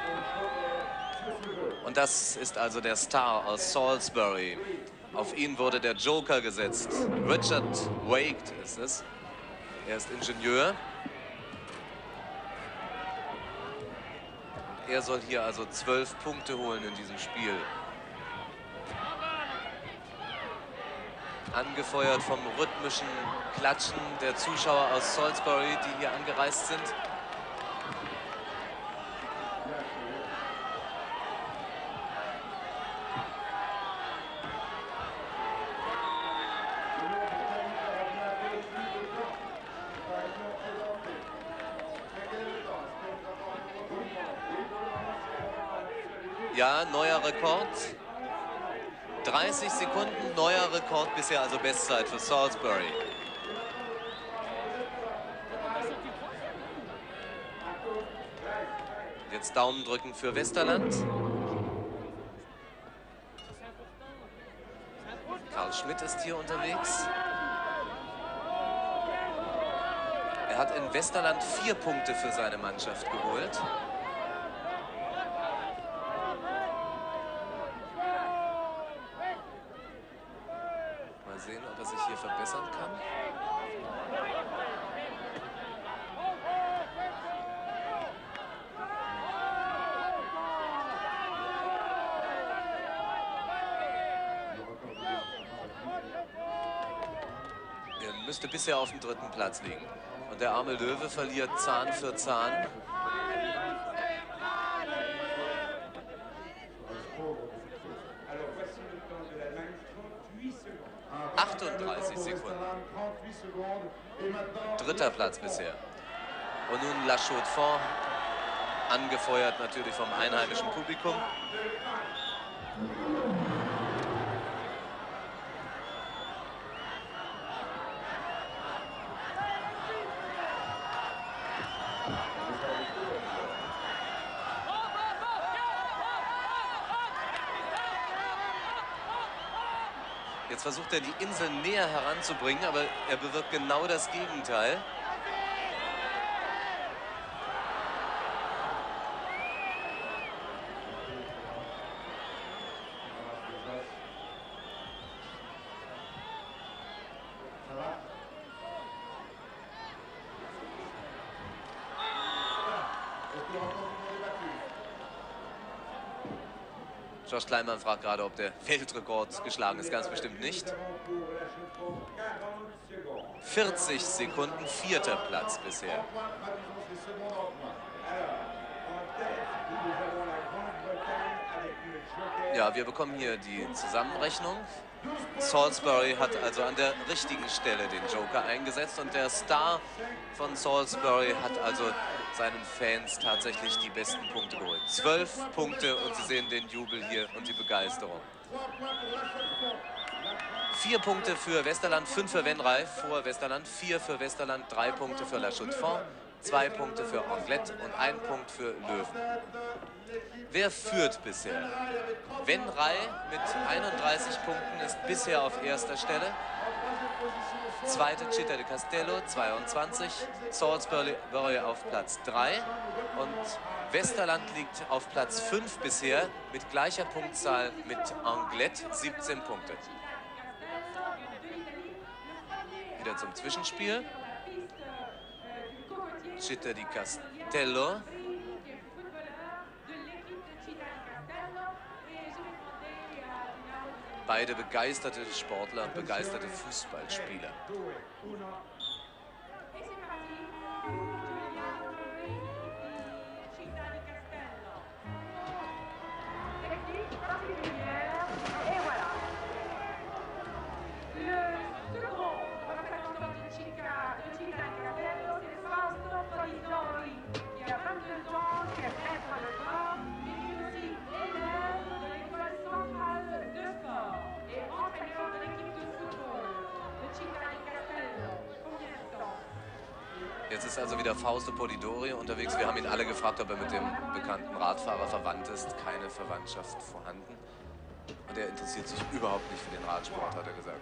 Und das ist also der Star aus Salisbury. Auf ihn wurde der Joker gesetzt. Richard Wake ist es. Er ist Ingenieur. Er soll hier also 12 Punkte holen in diesem Spiel. Angefeuert vom rhythmischen Klatschen der Zuschauer aus Salisbury, die hier angereist sind. Ja, neuer Rekord. 30 Sekunden, neuer Rekord bisher, also Bestzeit für Salisbury. Jetzt Daumen drücken für Westerland. Karl Schmidt ist hier unterwegs. Er hat in Westerland 4 Punkte für seine Mannschaft geholt. Mal sehen, ob er sich hier verbessern kann. Er müsste bisher auf dem 3. Platz liegen. Und der arme Löwe verliert Zahn für Zahn. Sekunden. 3. Platz bisher. Und nun La Chaux-de-Fonds, angefeuert natürlich vom einheimischen Publikum. Jetzt versucht er, die Insel näher heranzubringen, aber er bewirkt genau das Gegenteil. Josh Kleinman fragt gerade, ob der Weltrekord geschlagen ist. Ganz bestimmt nicht. 40 Sekunden, 4. Platz bisher. Ja, wir bekommen hier die Zusammenrechnung. Salisbury hat also an der richtigen Stelle den Joker eingesetzt und der Star von Salisbury hat also seinen Fans tatsächlich die besten Punkte geholt. 12 Punkte und Sie sehen den Jubel hier und die Begeisterung. 4 Punkte für Westerland, 5 für Venray vor Westerland, 4 für Westerland, 3 Punkte für La Chaux-de-Fonds, 2 Punkte für Anglet und 1 Punkt für Löwen. Wer führt bisher? Venray mit 31 Punkten ist bisher auf erster Stelle. Zweite Città di Castello, 22. Salisbury auf Platz 3. Und Westerland liegt auf Platz 5 bisher mit gleicher Punktzahl mit Anglet, 17 Punkte. Wieder zum Zwischenspiel. Città di Castello. Beide begeisterte Sportler und begeisterte Fußballspieler. Jetzt ist also wieder Fausto Polidori unterwegs. Wir haben ihn alle gefragt, ob er mit dem bekannten Radfahrer verwandt ist. Keine Verwandtschaft vorhanden. Und er interessiert sich überhaupt nicht für den Radsport, hat er gesagt.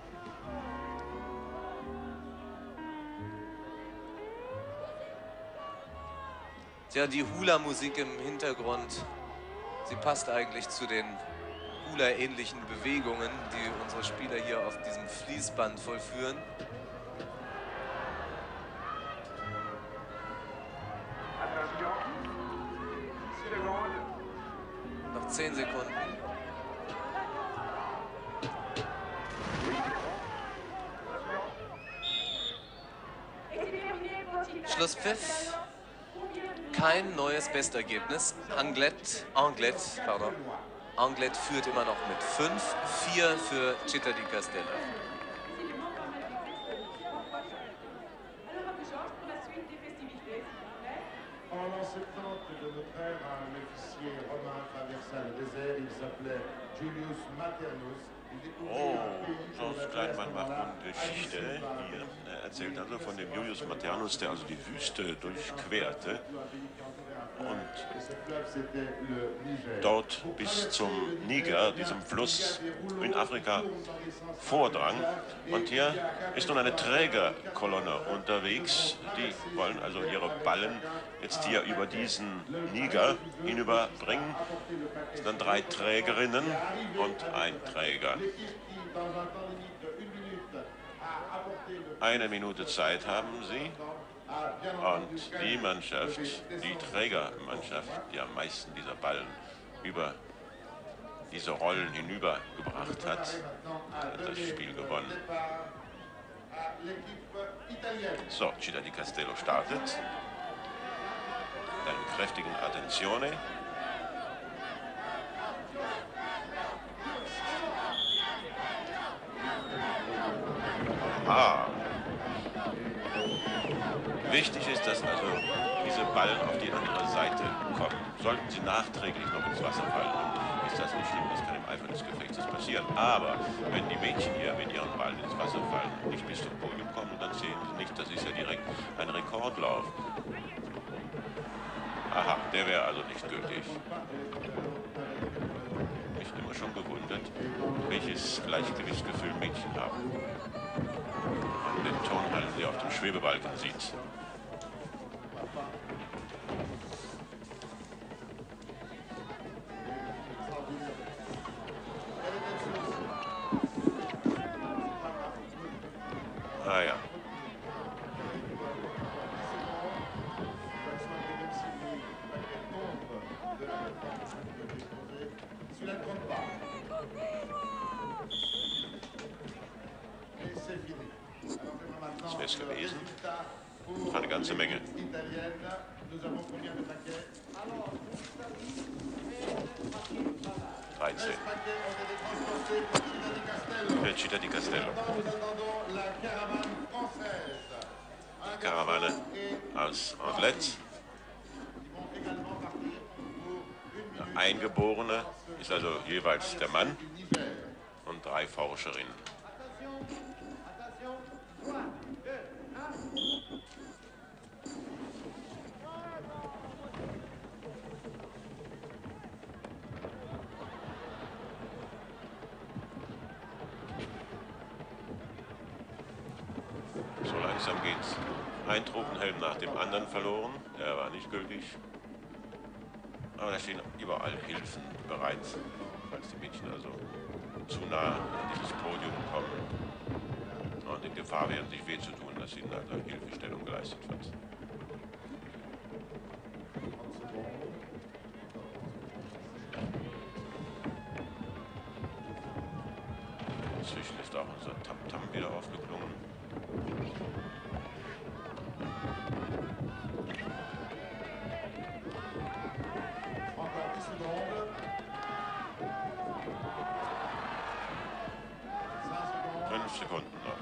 Tja, die Hula-Musik im Hintergrund, sie passt eigentlich zu den Hula-ähnlichen Bewegungen, die unsere Spieler hier auf diesem Fließband vollführen. Noch 10 Sekunden. Schlusspfiff. Kein neues Bestergebnis. Anglet führt immer noch mit 5, 4 für Città di Castello. En l'an 70 de notre ère, un officier romain traversa le désert. Il s'appelait Julius Maternus. Oh, Josh Kleinman macht nun Geschichte hier. Er erzählt also von dem Julius Maternus, der also die Wüste durchquerte und dort bis zum Niger, diesem Fluss in Afrika, vordrang. Und hier ist nun eine Trägerkolonne unterwegs. Die wollen also ihre Ballen jetzt hier über diesen Niger hinüberbringen. Es sind dann 3 Trägerinnen und ein Träger. 1 Minute Zeit haben sie. Und die Mannschaft, die Trägermannschaft, die am meisten dieser Ballen über diese Rollen hinübergebracht hat, hat das Spiel gewonnen. So, Città di Castello startet. Mit einem kräftigen Attenzione. Aha. Wichtig ist, dass also diese Ballen auf die andere Seite kommen. Sollten sie nachträglich noch ins Wasser fallen, ist das nicht schlimm, das kann im Eifer des Gefechtes passieren. Aber wenn die Mädchen hier mit ihren Ballen ins Wasser fallen und nicht bis zum Podium kommen, dann sehen sie nicht, das ist ja direkt ein Rekordlauf. Aha, der wäre also nicht gültig. Mich immer schon gewundert, welches Gleichgewichtsgefühl Mädchen haben. Man den Turnhallen hier auf dem Schwebebalken sieht. Ah ja. Das wäre es gewesen. Das war eine ganze Menge. 13. Für Città di Castello. Die Karawane aus Anglet. Der Eingeborene ist also jeweils der Mann und 3 Forscherinnen. So langsam geht's. Ein Tropenhelm nach dem anderen verloren. Der war nicht gültig. Aber da stehen überall Hilfen bereit, falls die Mädchen also zu nah an dieses Podium kommen und in Gefahr wären, sich weh zu tun, dass ihnen also Hilfestellung geleistet wird. Inzwischen ist auch unser Tamtam wieder aufgeklungen. Sekunden noch.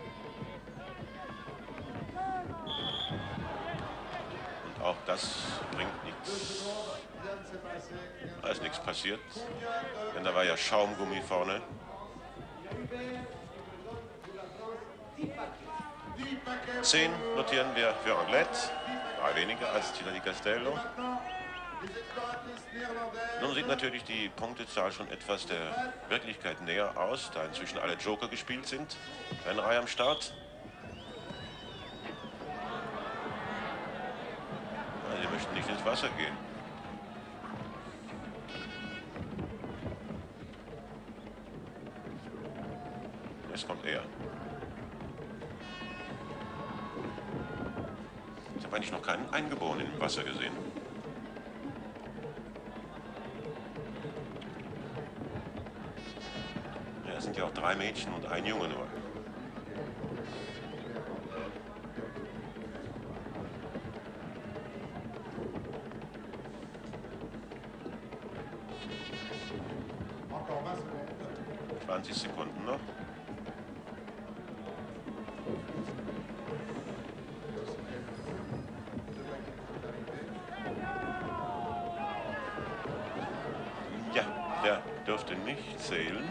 Und auch das bringt nichts. Da ist nichts passiert, denn da war ja Schaumgummi vorne. 10 notieren wir für Anglet, 3 weniger als Città di Castello. Nun sieht natürlich die Punktezahl schon etwas der Wirklichkeit näher aus, da inzwischen alle Joker gespielt sind. Eine Reihe am Start. Also sie möchten nicht ins Wasser gehen. Jetzt kommt er. Ich habe eigentlich noch keinen Eingeborenen im Wasser gesehen. Es sind ja auch 3 Mädchen und ein Junge nur. – 20 Sekunden noch. Ja, der dürfte nicht zählen.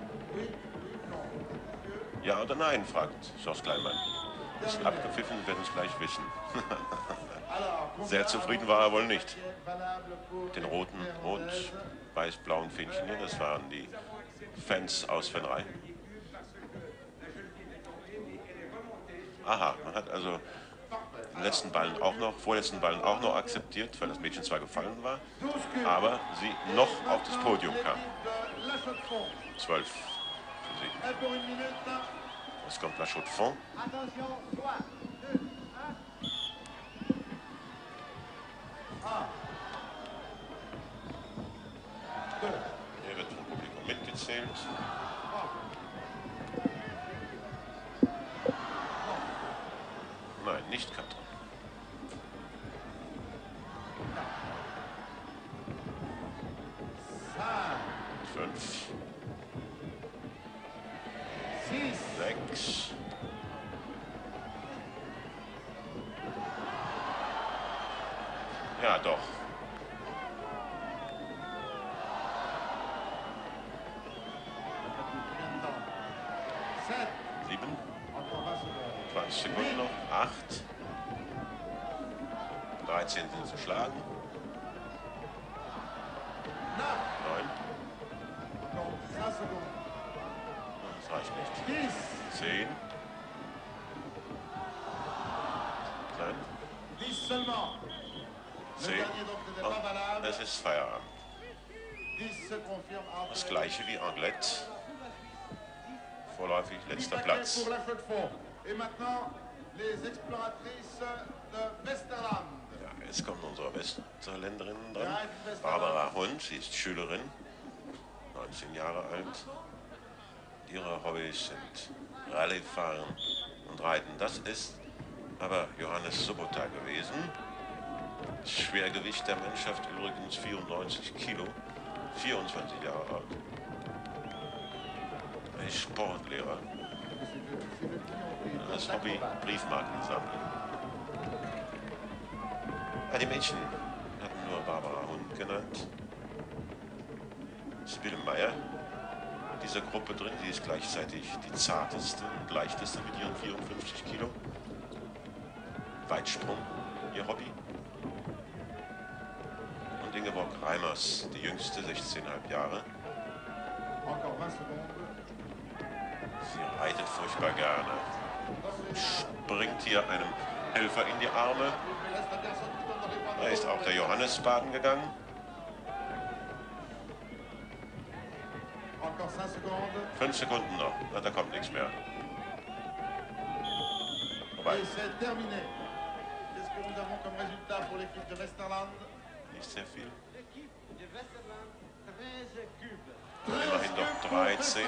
Ja oder nein, fragt Georges Kleinmann. Ist abgepfiffen, wir werden es gleich wissen. Sehr zufrieden war er wohl nicht. Mit den roten, rot-weiß-blauen Fähnchen hier, das waren die Fans aus Venray. Aha, man hat also den letzten Ballen auch noch, vorletzten Ballen auch noch akzeptiert, weil das Mädchen zwar gefallen war, aber sie noch auf das Podium kam. 12 für sie. Jetzt kommt La Chaux-de-Fonds. Hier wird vom Publikum mitgezählt. Nein, nicht Katrin. Fünf. 6. Ja, doch. 8. 13 sind zu schlagen. 9. Das reicht nicht. 10. Nein. 10. Und es ist Feierabend. Das gleiche wie Anglet. Vorläufig letzter Platz. Ja, jetzt kommen unsere Westerländerinnen dran. Barbara Hund, sie ist Schülerin, 19 Jahre alt. Ihre Hobbys sind Rallye-Fahren und Reiten. Das ist aber Johannes Sobota gewesen. Das Schwergewicht der Mannschaft übrigens 94 Kilo, 24 Jahre alt. Er ist Sportlehrer. Das Hobby Briefmarken sammeln. Ja, die Mädchen hatten nur Barbara Hund genannt. Sibylle Meyer in dieser Gruppe drin, die ist gleichzeitig die zarteste und leichteste mit ihren 54 Kilo. Weitsprung, ihr Hobby. Und Ingeborg Reimers, die jüngste, 16,5 Jahre. Sie reitet furchtbar gerne. Springt hier einem Helfer in die Arme. Da ist auch der Johannes baden gegangen. 5 Sekunden noch. Na, da kommt nichts mehr. Vorbei. Nicht sehr viel. Immerhin doch 13.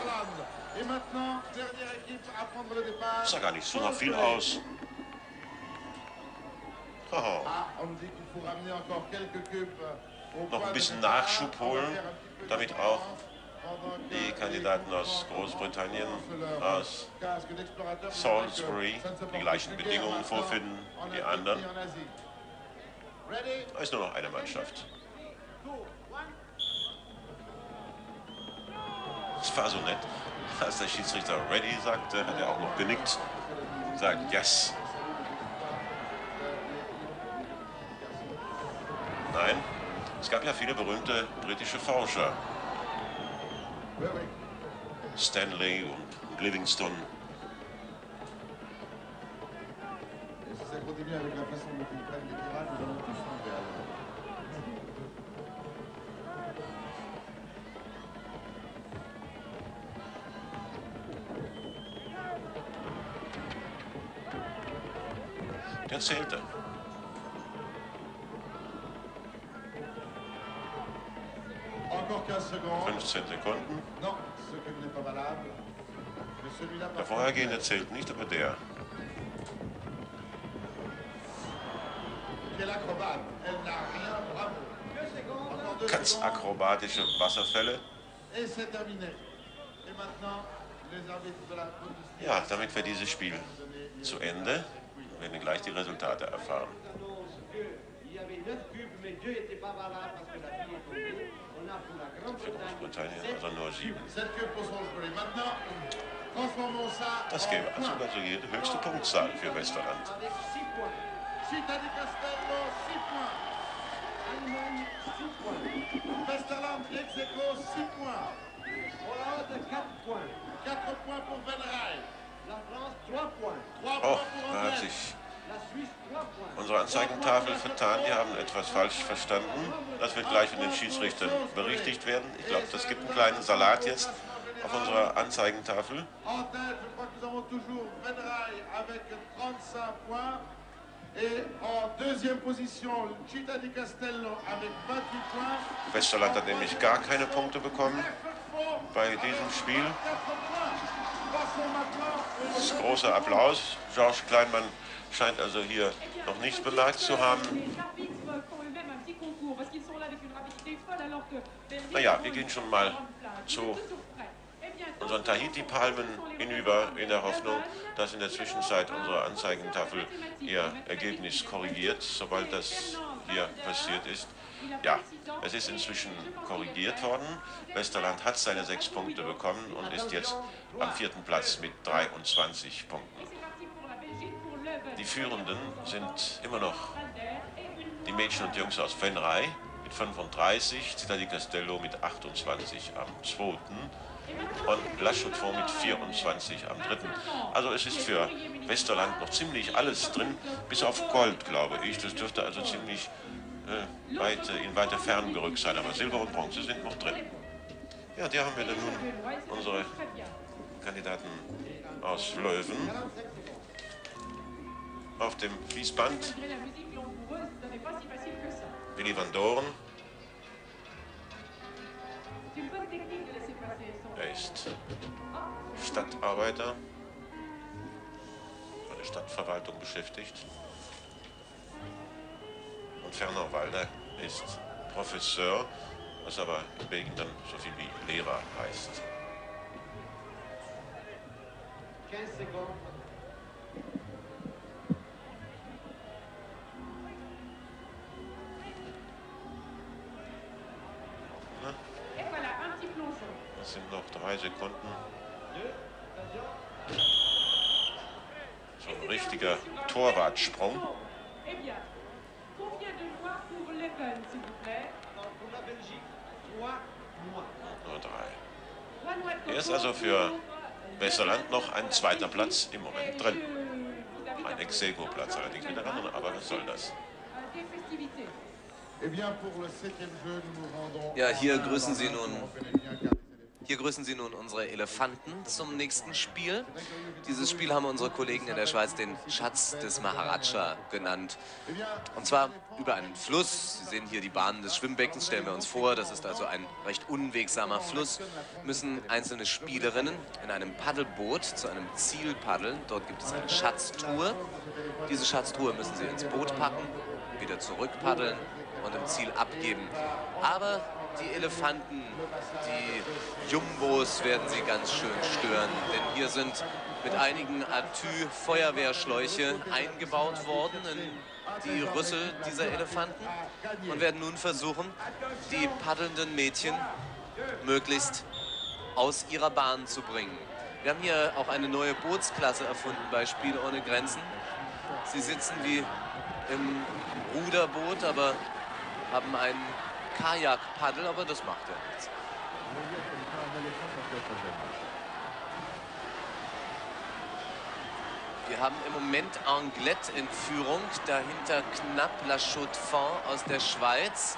Das sah gar nicht so nach viel aus. Oh. Noch ein bisschen Nachschub holen, damit auch die Kandidaten aus Großbritannien, aus Salisbury, die gleichen Bedingungen vorfinden wie die anderen. Da ist nur noch eine Mannschaft. Das war so nett. Als der Schiedsrichter ready sagte, hat er auch noch genickt und sagt yes. Nein, es gab ja viele berühmte britische Forscher. Stanley und Livingstone. Der zählte. Encore 15 Sekunden. Der vorhergehende zählt nicht, aber der. Ganz akrobatische Wasserfälle. Ja, damit wir dieses Spiel zu Ende, werden wir gleich die Resultate erfahren. Für Großbritannien also nur 7. Das gäbe sogar so jede höchste Punktzahl für Westerland. Westerland ex aequo 6 points. Hollande 4 points. 4 points pour Venray. La France 3 points. 3 Oh, points pour da hat Anglet. sich unsere Anzeigentafel vertan. Die haben etwas falsch verstanden. Das wird gleich von den Schiedsrichtern berichtigt werden. Ich glaube, das gibt einen kleinen Salat jetzt auf unserer Anzeigentafel. En tête, je crois que nous avons toujours Venray avec 35 points. Et en deuxième position, Città di Castello avec 28 points. Westerland hat nämlich gar keine Punkte bekommen bei diesem Spiel. Das große Applaus. Georges Kleinmann scheint also hier noch nicht bemerkt zu haben. Naja, wir gehen schon mal zu unseren Tahiti-Palmen hinüber, in der Hoffnung, dass in der Zwischenzeit unsere Anzeigentafel ihr Ergebnis korrigiert, sobald das hier passiert ist. Ja, es ist inzwischen korrigiert worden. Westerland hat seine 6 Punkte bekommen und ist jetzt am 4. Platz mit 23 Punkten. Die Führenden sind immer noch die Mädchen und Jungs aus Venray mit 35, Città di Castello mit 28 am 2. und La Chaux-de-Fonds mit 24 am 3. Also es ist für Westerland noch ziemlich alles drin, bis auf Gold, glaube ich. Das dürfte also ziemlich in weiter Ferne gerückt sein, aber Silber und Bronze sind noch drin. Ja, hier haben wir dann nun unsere Kandidaten aus Löwen auf dem Fließband. Willi van Doorn. Er ist Stadtarbeiter, bei der Stadtverwaltung beschäftigt. Und Fernand Walder ist Professeur, was aber in Belgien dann so viel wie Lehrer heißt. Das sind noch 3 Sekunden. So ein richtiger Torwartsprung. Nur 3. Er ist also für Westerland noch ein 2. Platz im Moment drin. Ein Ex-Aequo-Platz allerdings mit der anderen, aber was soll das? Ja, hier grüßen Sie nun unsere Elefanten zum nächsten Spiel. Dieses Spiel haben unsere Kollegen in der Schweiz den Schatz des Maharaja genannt. Und zwar über einen Fluss. Sie sehen hier die Bahnen des Schwimmbeckens, stellen wir uns vor. Das ist also ein recht unwegsamer Fluss. Müssen einzelne Spielerinnen in einem Paddelboot zu einem Ziel paddeln. Dort gibt es eine Schatztruhe. Diese Schatztruhe müssen Sie ins Boot packen, wieder zurück paddeln und im Ziel abgeben. Aber die Elefanten, die Jumbos werden Sie ganz schön stören, denn hier sind mit einigen Atü-Feuerwehrschläuche eingebaut worden in die Rüssel dieser Elefanten und werden nun versuchen, die paddelnden Mädchen möglichst aus ihrer Bahn zu bringen. Wir haben hier auch eine neue Bootsklasse erfunden bei Spiel ohne Grenzen. Sie sitzen wie im Ruderboot, aber haben einen Kajakpaddel, aber das macht ja nichts. Wir haben im Moment Anglet in Führung, dahinter knapp La Chaux-de-Fonds aus der Schweiz.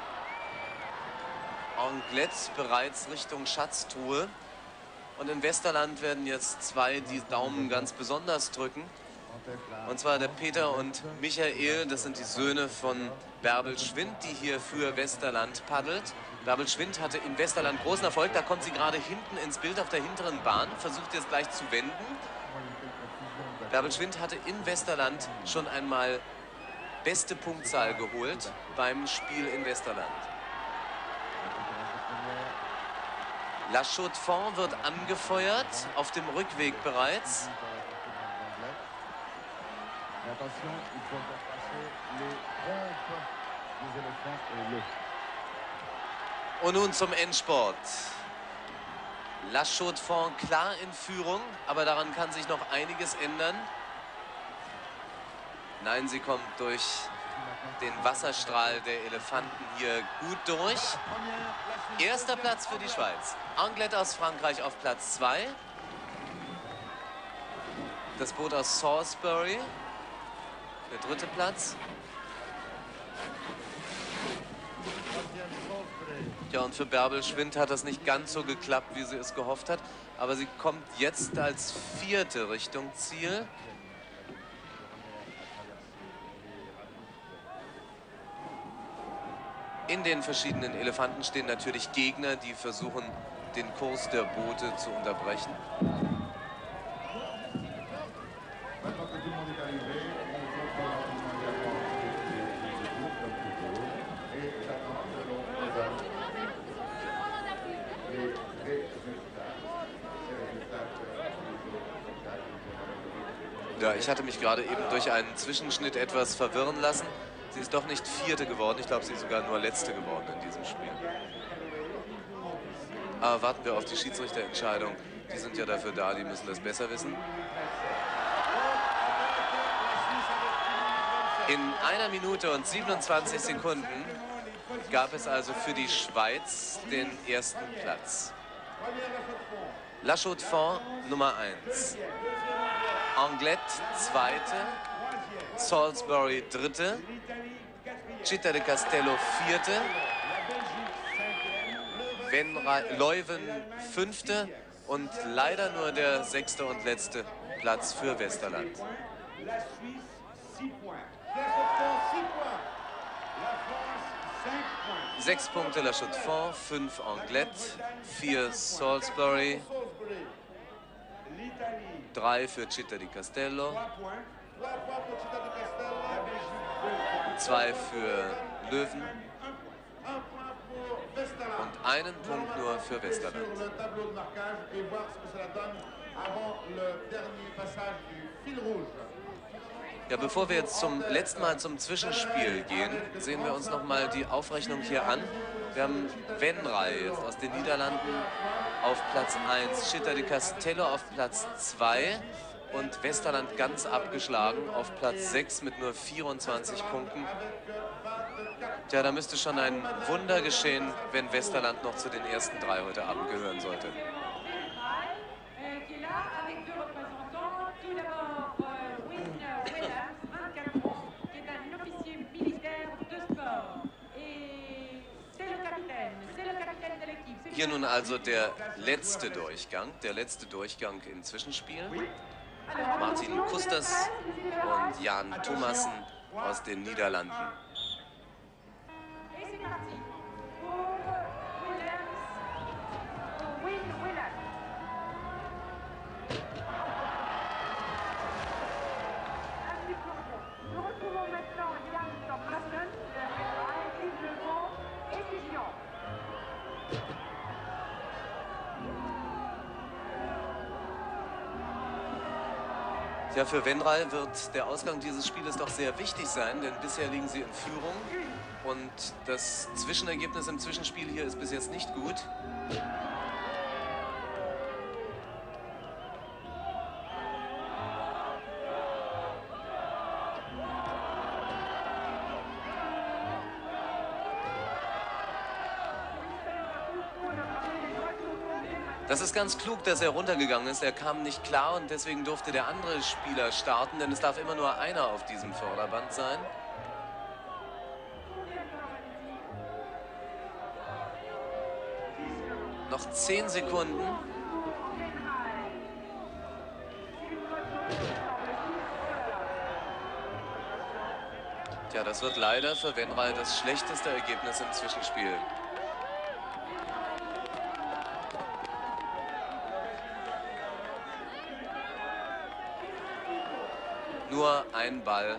Anglet bereits Richtung Schatztruhe. Und in Westerland werden jetzt 2 die Daumen ganz besonders drücken. Und zwar der Peter und Michael, das sind die Söhne von Bärbel Schwind, die hier für Westerland paddelt. Bärbel Schwind hatte in Westerland großen Erfolg, da kommt sie gerade hinten ins Bild auf der hinteren Bahn, versucht jetzt gleich zu wenden. Bärbel Schwind hatte in Westerland schon einmal beste Punktzahl geholt beim Spiel in Westerland. La Chaux-de-Fonds wird angefeuert, auf dem Rückweg bereits. Und nun zum Endsport. La Chaux-de-Fonds klar in Führung, aber daran kann sich noch einiges ändern. Nein, sie kommt durch den Wasserstrahl der Elefanten hier gut durch. Erster Platz für die Schweiz. Anglet aus Frankreich auf Platz 2. Das Boot aus Salisbury. Der 3. Platz. Ja, und für Bärbel Schwind hat das nicht ganz so geklappt, wie sie es gehofft hat. Aber sie kommt jetzt als 4. Richtung Ziel. In den verschiedenen Elefanten stehen natürlich Gegner, die versuchen, den Kurs der Boote zu unterbrechen. Ja, ich hatte mich gerade eben durch einen Zwischenschnitt etwas verwirren lassen. Sie ist doch nicht 4. geworden, ich glaube, sie ist sogar nur Letzte geworden in diesem Spiel. Aber warten wir auf die Schiedsrichterentscheidung. Die sind ja dafür da, die müssen das besser wissen. In 1 Minute und 27 Sekunden gab es also für die Schweiz den ersten Platz. La Chaux-de-Fonds Nummer 1, Anglet 2., Salisbury 3., Città di Castello 4., Leuven 5. und leider nur der 6. und letzte Platz für Westerland. 6 Punkte La Chaux-de-Fonds, 5 Anglet, 4 Salisbury, 3 für Città di Castello, 2 für Leuven und 1 Punkt nur für Westerland. Ja, bevor wir jetzt zum letzten Mal zum Zwischenspiel gehen, sehen wir uns noch mal die Aufrechnung hier an. Wir haben Venray jetzt aus den Niederlanden auf Platz 1, Città di Castello auf Platz 2 und Westerland ganz abgeschlagen auf Platz 6 mit nur 24 Punkten. Tja, da müsste schon ein Wunder geschehen, wenn Westerland noch zu den ersten 3 heute Abend gehören sollte. Hier nun also der letzte Durchgang im Zwischenspiel. Martin Kusters und Jan Thomassen aus den Niederlanden. Ja, für Venray wird der Ausgang dieses Spieles doch sehr wichtig sein, denn bisher liegen sie in Führung und das Zwischenergebnis im Zwischenspiel hier ist bis jetzt nicht gut. Das ist ganz klug, dass er runtergegangen ist. Er kam nicht klar und deswegen durfte der andere Spieler starten, denn es darf immer nur einer auf diesem Förderband sein. Noch 10 Sekunden. Tja, das wird leider für Venray das schlechteste Ergebnis im Zwischenspiel. Nur ein Ball.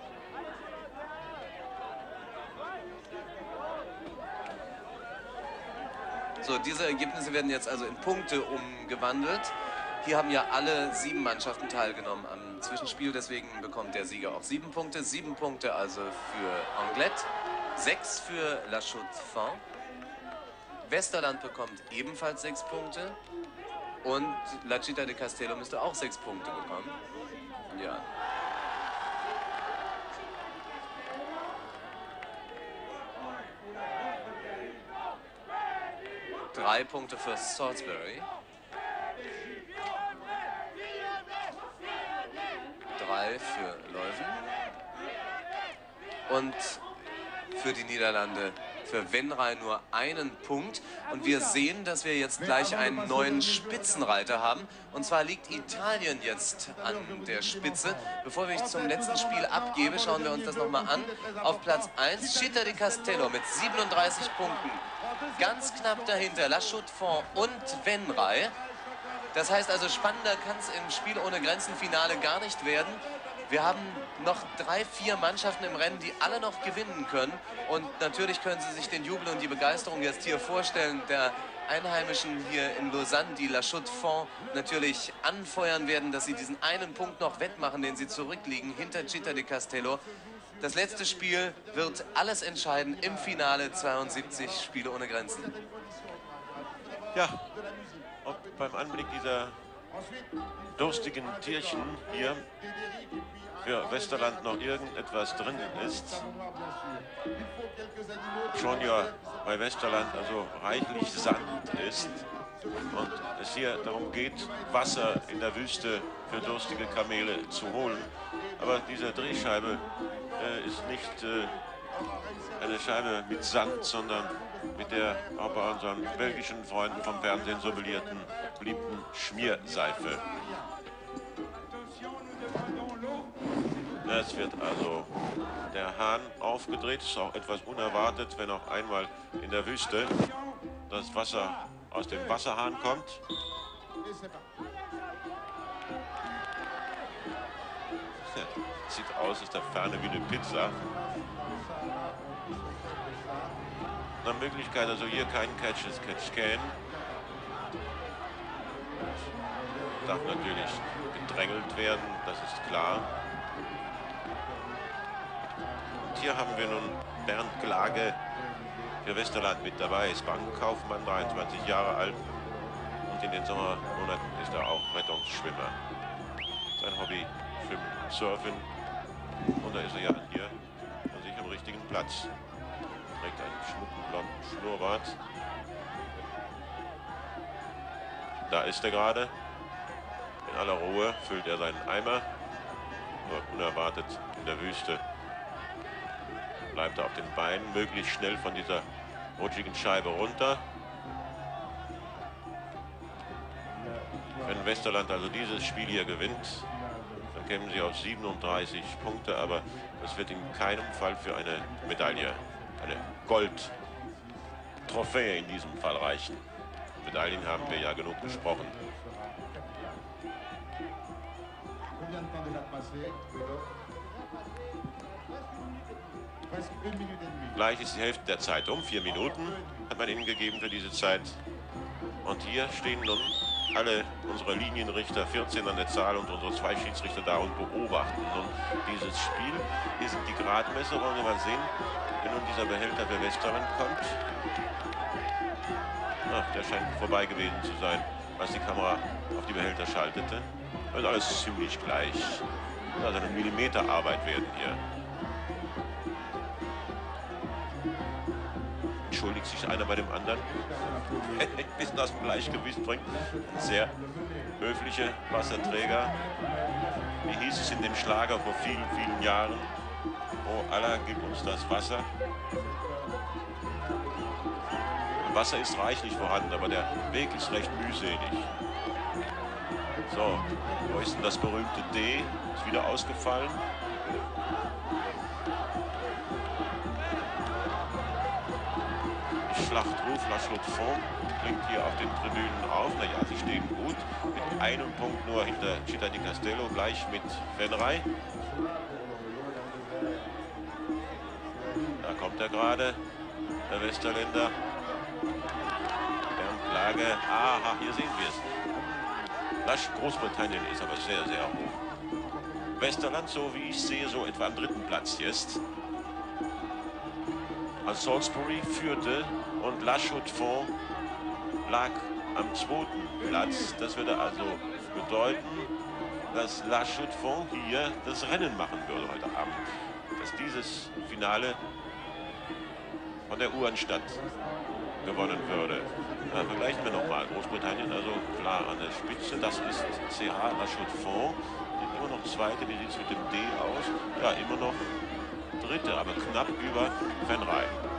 So, diese Ergebnisse werden jetzt also in Punkte umgewandelt. Hier haben ja alle 7 Mannschaften teilgenommen am Zwischenspiel, deswegen bekommt der Sieger auch 7 Punkte. 7 Punkte also für Anglet, 6 für La Chaux-de-Fonds. Westerland bekommt ebenfalls 6 Punkte und La Città di Castello müsste auch 6 Punkte bekommen. Ja. Drei Punkte für Salisbury. 3 für Leuven. Und für die Niederlande, für Venray nur 1 Punkt. Und wir sehen, dass wir jetzt gleich einen neuen Spitzenreiter haben. Und zwar liegt Italien jetzt an der Spitze. Bevor ich zum letzten Spiel abgebe, schauen wir uns das nochmal an. Auf Platz 1 Città di Castello mit 37 Punkten. Ganz knapp dahinter La Chaux-de-Fonds und Venray. Das heißt also, spannender kann es im Spiel ohne Grenzen-Finale gar nicht werden. Wir haben noch 3, 4 Mannschaften im Rennen, die alle noch gewinnen können. Und natürlich können Sie sich den Jubel und die Begeisterung jetzt hier vorstellen, der Einheimischen hier in Lausanne, die La Chaux-de-Fonds natürlich anfeuern werden, dass sie diesen einen Punkt noch wettmachen, den sie zurückliegen hinter Città di Castello. Das letzte Spiel wird alles entscheiden im Finale 72 Spiele ohne Grenzen. Ja, und beim Anblick dieser durstigen Tierchen hier für Westerland noch irgendetwas drin ist. Schon ja bei Westerland also reichlich Sand ist und es hier darum geht, Wasser in der Wüste für durstige Kamele zu holen. Aber diese Drehscheibe ist nicht eine Scheibe mit Sand, sondern mit der auch bei unseren belgischen Freunden vom Fernsehen so beliebten Schmierseife. Es wird also der Hahn aufgedreht, ist auch etwas unerwartet, wenn auch einmal in der Wüste das Wasser aus dem Wasserhahn kommt. Sieht aus aus der Ferne wie eine Pizza. Nach Möglichkeit also hier kein Catch-as-Catch-Can. Darf natürlich gedrängelt werden, das ist klar. Und hier haben wir nun Bernd Glage für Westerland mit dabei, ist Bankkaufmann, 23 Jahre alt und in den Sommermonaten ist er auch Rettungsschwimmer. Sein Hobby Schwimmen und Surfen und da ist er ja hier an sich am richtigen Platz. Trägt einen schmucken blonden Schnurrbart. Da ist er gerade. In aller Ruhe füllt er seinen Eimer. Nur unerwartet in der Wüste bleibt er auf den Beinen, möglichst schnell von dieser rutschigen Scheibe runter. Wenn Westerland also dieses Spiel hier gewinnt, dann kämen sie auf 37 Punkte, aber das wird in keinem Fall für eine Medaille, eine Gold-Trophäe in diesem Fall reichen. Medaillen haben wir ja genug besprochen. Gleich ist die Hälfte der Zeit um. 4 Minuten hat man ihnen gegeben für diese Zeit. Und hier stehen nun alle unsere Linienrichter, 14 an der Zahl, und unsere 2 Schiedsrichter da und beobachten nun dieses Spiel. Hier sind die Gradmesser, wollen wir mal sehen, wenn nun dieser Behälter für Westerland kommt. Ach, der scheint vorbei gewesen zu sein, als die Kamera auf die Behälter schaltete. Das ist alles ziemlich gleich. Also eine Millimeterarbeit werden hier. Entschuldigt sich einer bei dem anderen, ein bisschen aus dem Gleichgewicht bringt. Sehr höfliche Wasserträger. Wie hieß es in dem Schlager vor vielen, vielen Jahren? Oh Allah, gib uns das Wasser. Wasser ist reichlich vorhanden, aber der Weg ist recht mühselig. So, wo ist denn das berühmte D? Ist wieder ausgefallen. Schlachtruf, La Chaux de Fonds, klingt hier auf den Tribünen auf. Naja, sie stehen gut. Mit einem Punkt nur hinter Città di Castello, gleich mit Venray. Da kommt er gerade, der Westerländer. Bernd Glage. Aha, hier sehen wir es. Großbritannien ist aber sehr, sehr hoch. Westerland, so wie ich sehe, so etwa am 3. Platz jetzt. Also Salisbury führte und La Chaux de Fonds lag am 2. Platz. Das würde also bedeuten, dass La Chaux de Fonds hier das Rennen machen würde heute Abend. Dass dieses Finale von der Uhrenstadt gewonnen würde. Ja, vergleichen wir nochmal. Großbritannien also klar an der Spitze. Das ist CH La Chaux de Fonds. Immer noch Zweite. Wie sieht es mit dem D aus? Ja, immer noch Dritte, aber knapp über Venray.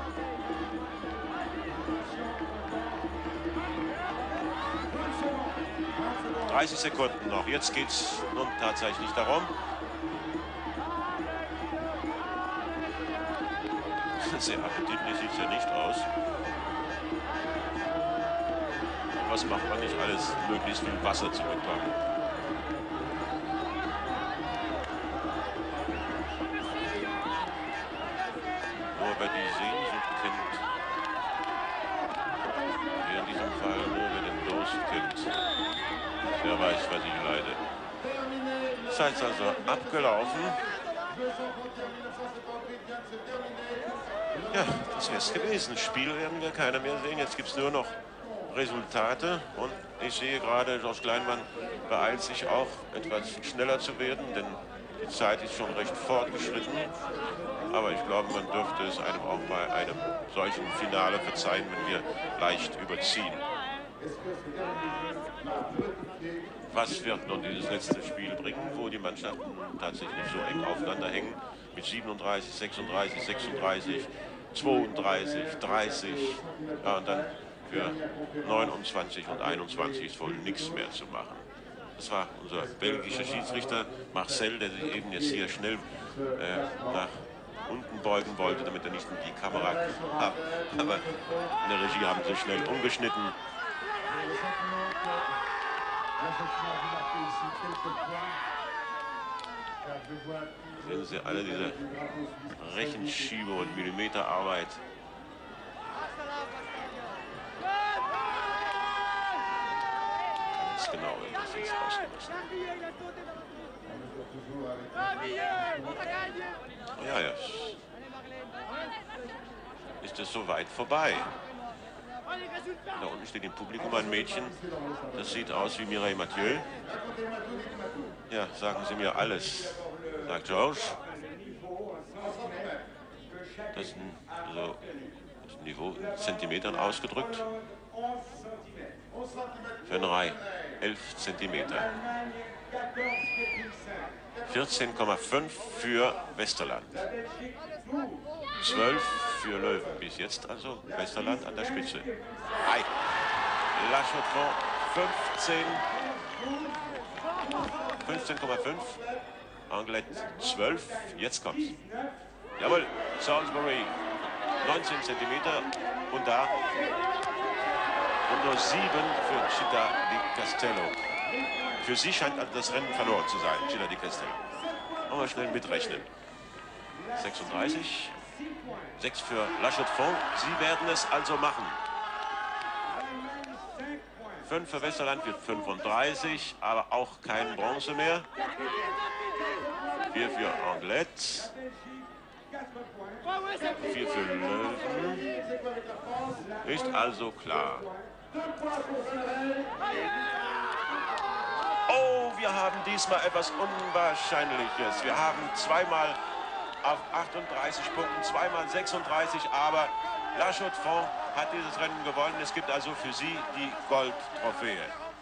...30 Sekunden noch. Jetzt geht es nun tatsächlich darum. Sehr appetitlich sieht es ja nicht aus. Was macht man nicht alles, möglichst viel Wasser zu bekommen? Nur wer die Sehnsucht kennt, hier in diesem Fall nur wer den Durst kennt, wer weiß, was ich leide. Zeit ist also abgelaufen. Ja, das wäre es gewesen. Spiel werden wir keiner mehr sehen. Jetzt gibt es nur noch Resultate. Und ich sehe gerade, Georges Kleinmann beeilt sich auch, etwas schneller zu werden, denn Die Zeit ist schon recht fortgeschritten, aber ich glaube, man dürfte es einem auch bei einem solchen Finale verzeihen, wenn wir leicht überziehen. Was wird nun dieses letzte Spiel bringen, wo die Mannschaften tatsächlich so eng aufeinander hängen, mit 37, 36, 36, 32, 30, ja, und dann für 29 und 21 ist wohl nichts mehr zu machen. Das war unser belgischer Schiedsrichter Marcel, der sich eben jetzt hier schnell nach unten beugen wollte, damit er nicht in die Kamera kam. Aber in der Regie haben sie schnell umgeschnitten. Sehen Sie alle diese Rechenschiebe und Millimeterarbeit. Ganz genau, das ist ausgemessen. Ja, ja. Ist es so weit vorbei? Da unten steht im Publikum ein Mädchen, das sieht aus wie Mireille Mathieu. Ja, sagen Sie mir alles, sagt George. Das Niveau in Zentimetern ausgedrückt. Venray, 11 Zentimeter. 14,5 für Westerland. 12 für Löwen. Bis jetzt also Westerland an der Spitze. Ei. La Chaux-de-Fonds 15,5. Anglet 12. Jetzt kommt's. Jawohl, Salisbury 19 Zentimeter und da. Und nur 7 für Chita di Castello. Für sie scheint das Rennen verloren zu sein, Chita di Castello. Wollen wir schnell mitrechnen. 36, 6 für La Chaux-de-Fonds. Sie werden es also machen. 5 für Westerland wird 35, aber auch kein Bronze mehr. 4 für Anglet. 4 für Löwen. Ist also klar. Oh, wir haben diesmal etwas Unwahrscheinliches. Wir haben zweimal auf 38 Punkten, zweimal 36, aber La Chaux-de-Fonds hat dieses Rennen gewonnen. Es gibt also für sie die Goldtrophäe.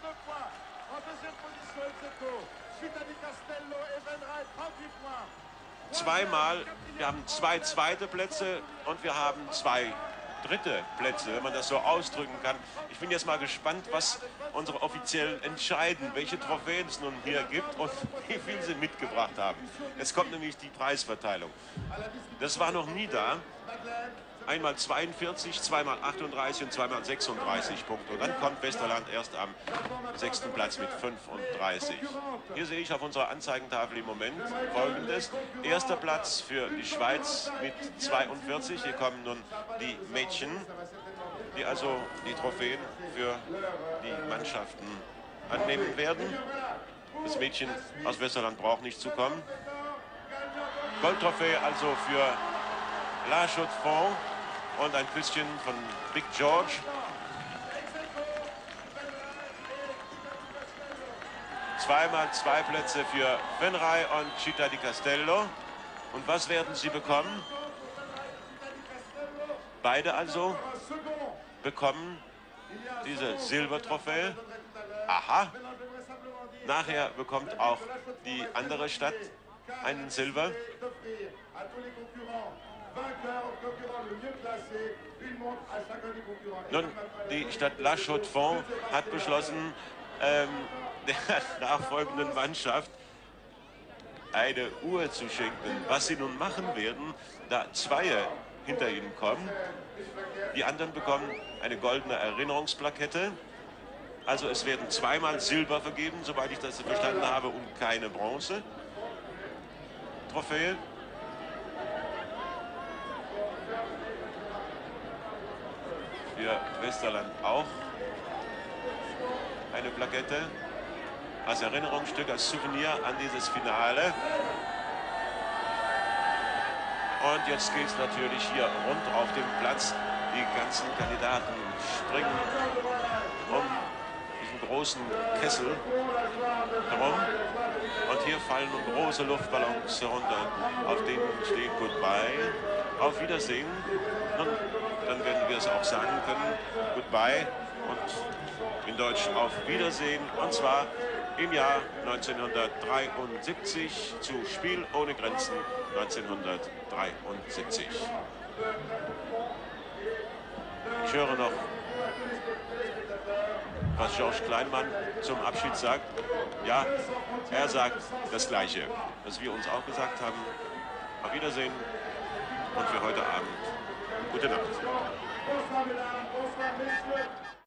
Zweimal, wir haben 2 zweite Plätze und wir haben 2 dritte Plätze, wenn man das so ausdrücken kann. Ich bin jetzt mal gespannt, was unsere Offiziellen entscheiden, welche Trophäen es nun hier gibt und wie viel sie mitgebracht haben. Jetzt kommt nämlich die Preisverteilung. Das war noch nie da. Einmal 42, zweimal 38 und zweimal 36 Punkte. Und dann kommt Westerland erst am 6. Platz mit 35. Hier sehe ich auf unserer Anzeigentafel im Moment Folgendes. Erster Platz für die Schweiz mit 42. Hier kommen nun die Mädchen, die also die Trophäen für die Mannschaften annehmen werden. Das Mädchen aus Westerland braucht nicht zu kommen. Goldtrophäe also für La Chaux-de-Fonds. Und ein Küsschen von Big George. Zweimal 2 Plätze für Venray und Chita di Castello. Und was werden sie bekommen? Beide also bekommen diese Silbertrophäe. Aha. Nachher bekommt auch die andere Stadt einen Silber. Nun, die Stadt La Chaux-de-Fonds hat beschlossen, der nachfolgenden Mannschaft eine Uhr zu schenken. Was sie nun machen werden, da 2 hinter ihnen kommen. Die anderen bekommen eine goldene Erinnerungsplakette. Also es werden 2-mal Silber vergeben, soweit ich das verstanden habe, und keine Bronze. Trophäe. Für Westerland auch eine Plakette als Erinnerungsstück, als Souvenir an dieses Finale. Und jetzt geht es natürlich hier rund auf dem Platz. Die ganzen Kandidaten springen um diesen großen Kessel herum. Und hier fallen nun große Luftballons herunter. Auf denen steht Goodbye, auf Wiedersehen. Nun, dann werden wir es auch sagen können, Goodbye und in Deutsch auf Wiedersehen. Und zwar im Jahr 1973 zu Spiel ohne Grenzen 1973. Ich höre noch, was Georges Kleinmann zum Abschied sagt. Ja, er sagt das Gleiche, was wir uns auch gesagt haben. Auf Wiedersehen und für heute Abend gute Nacht.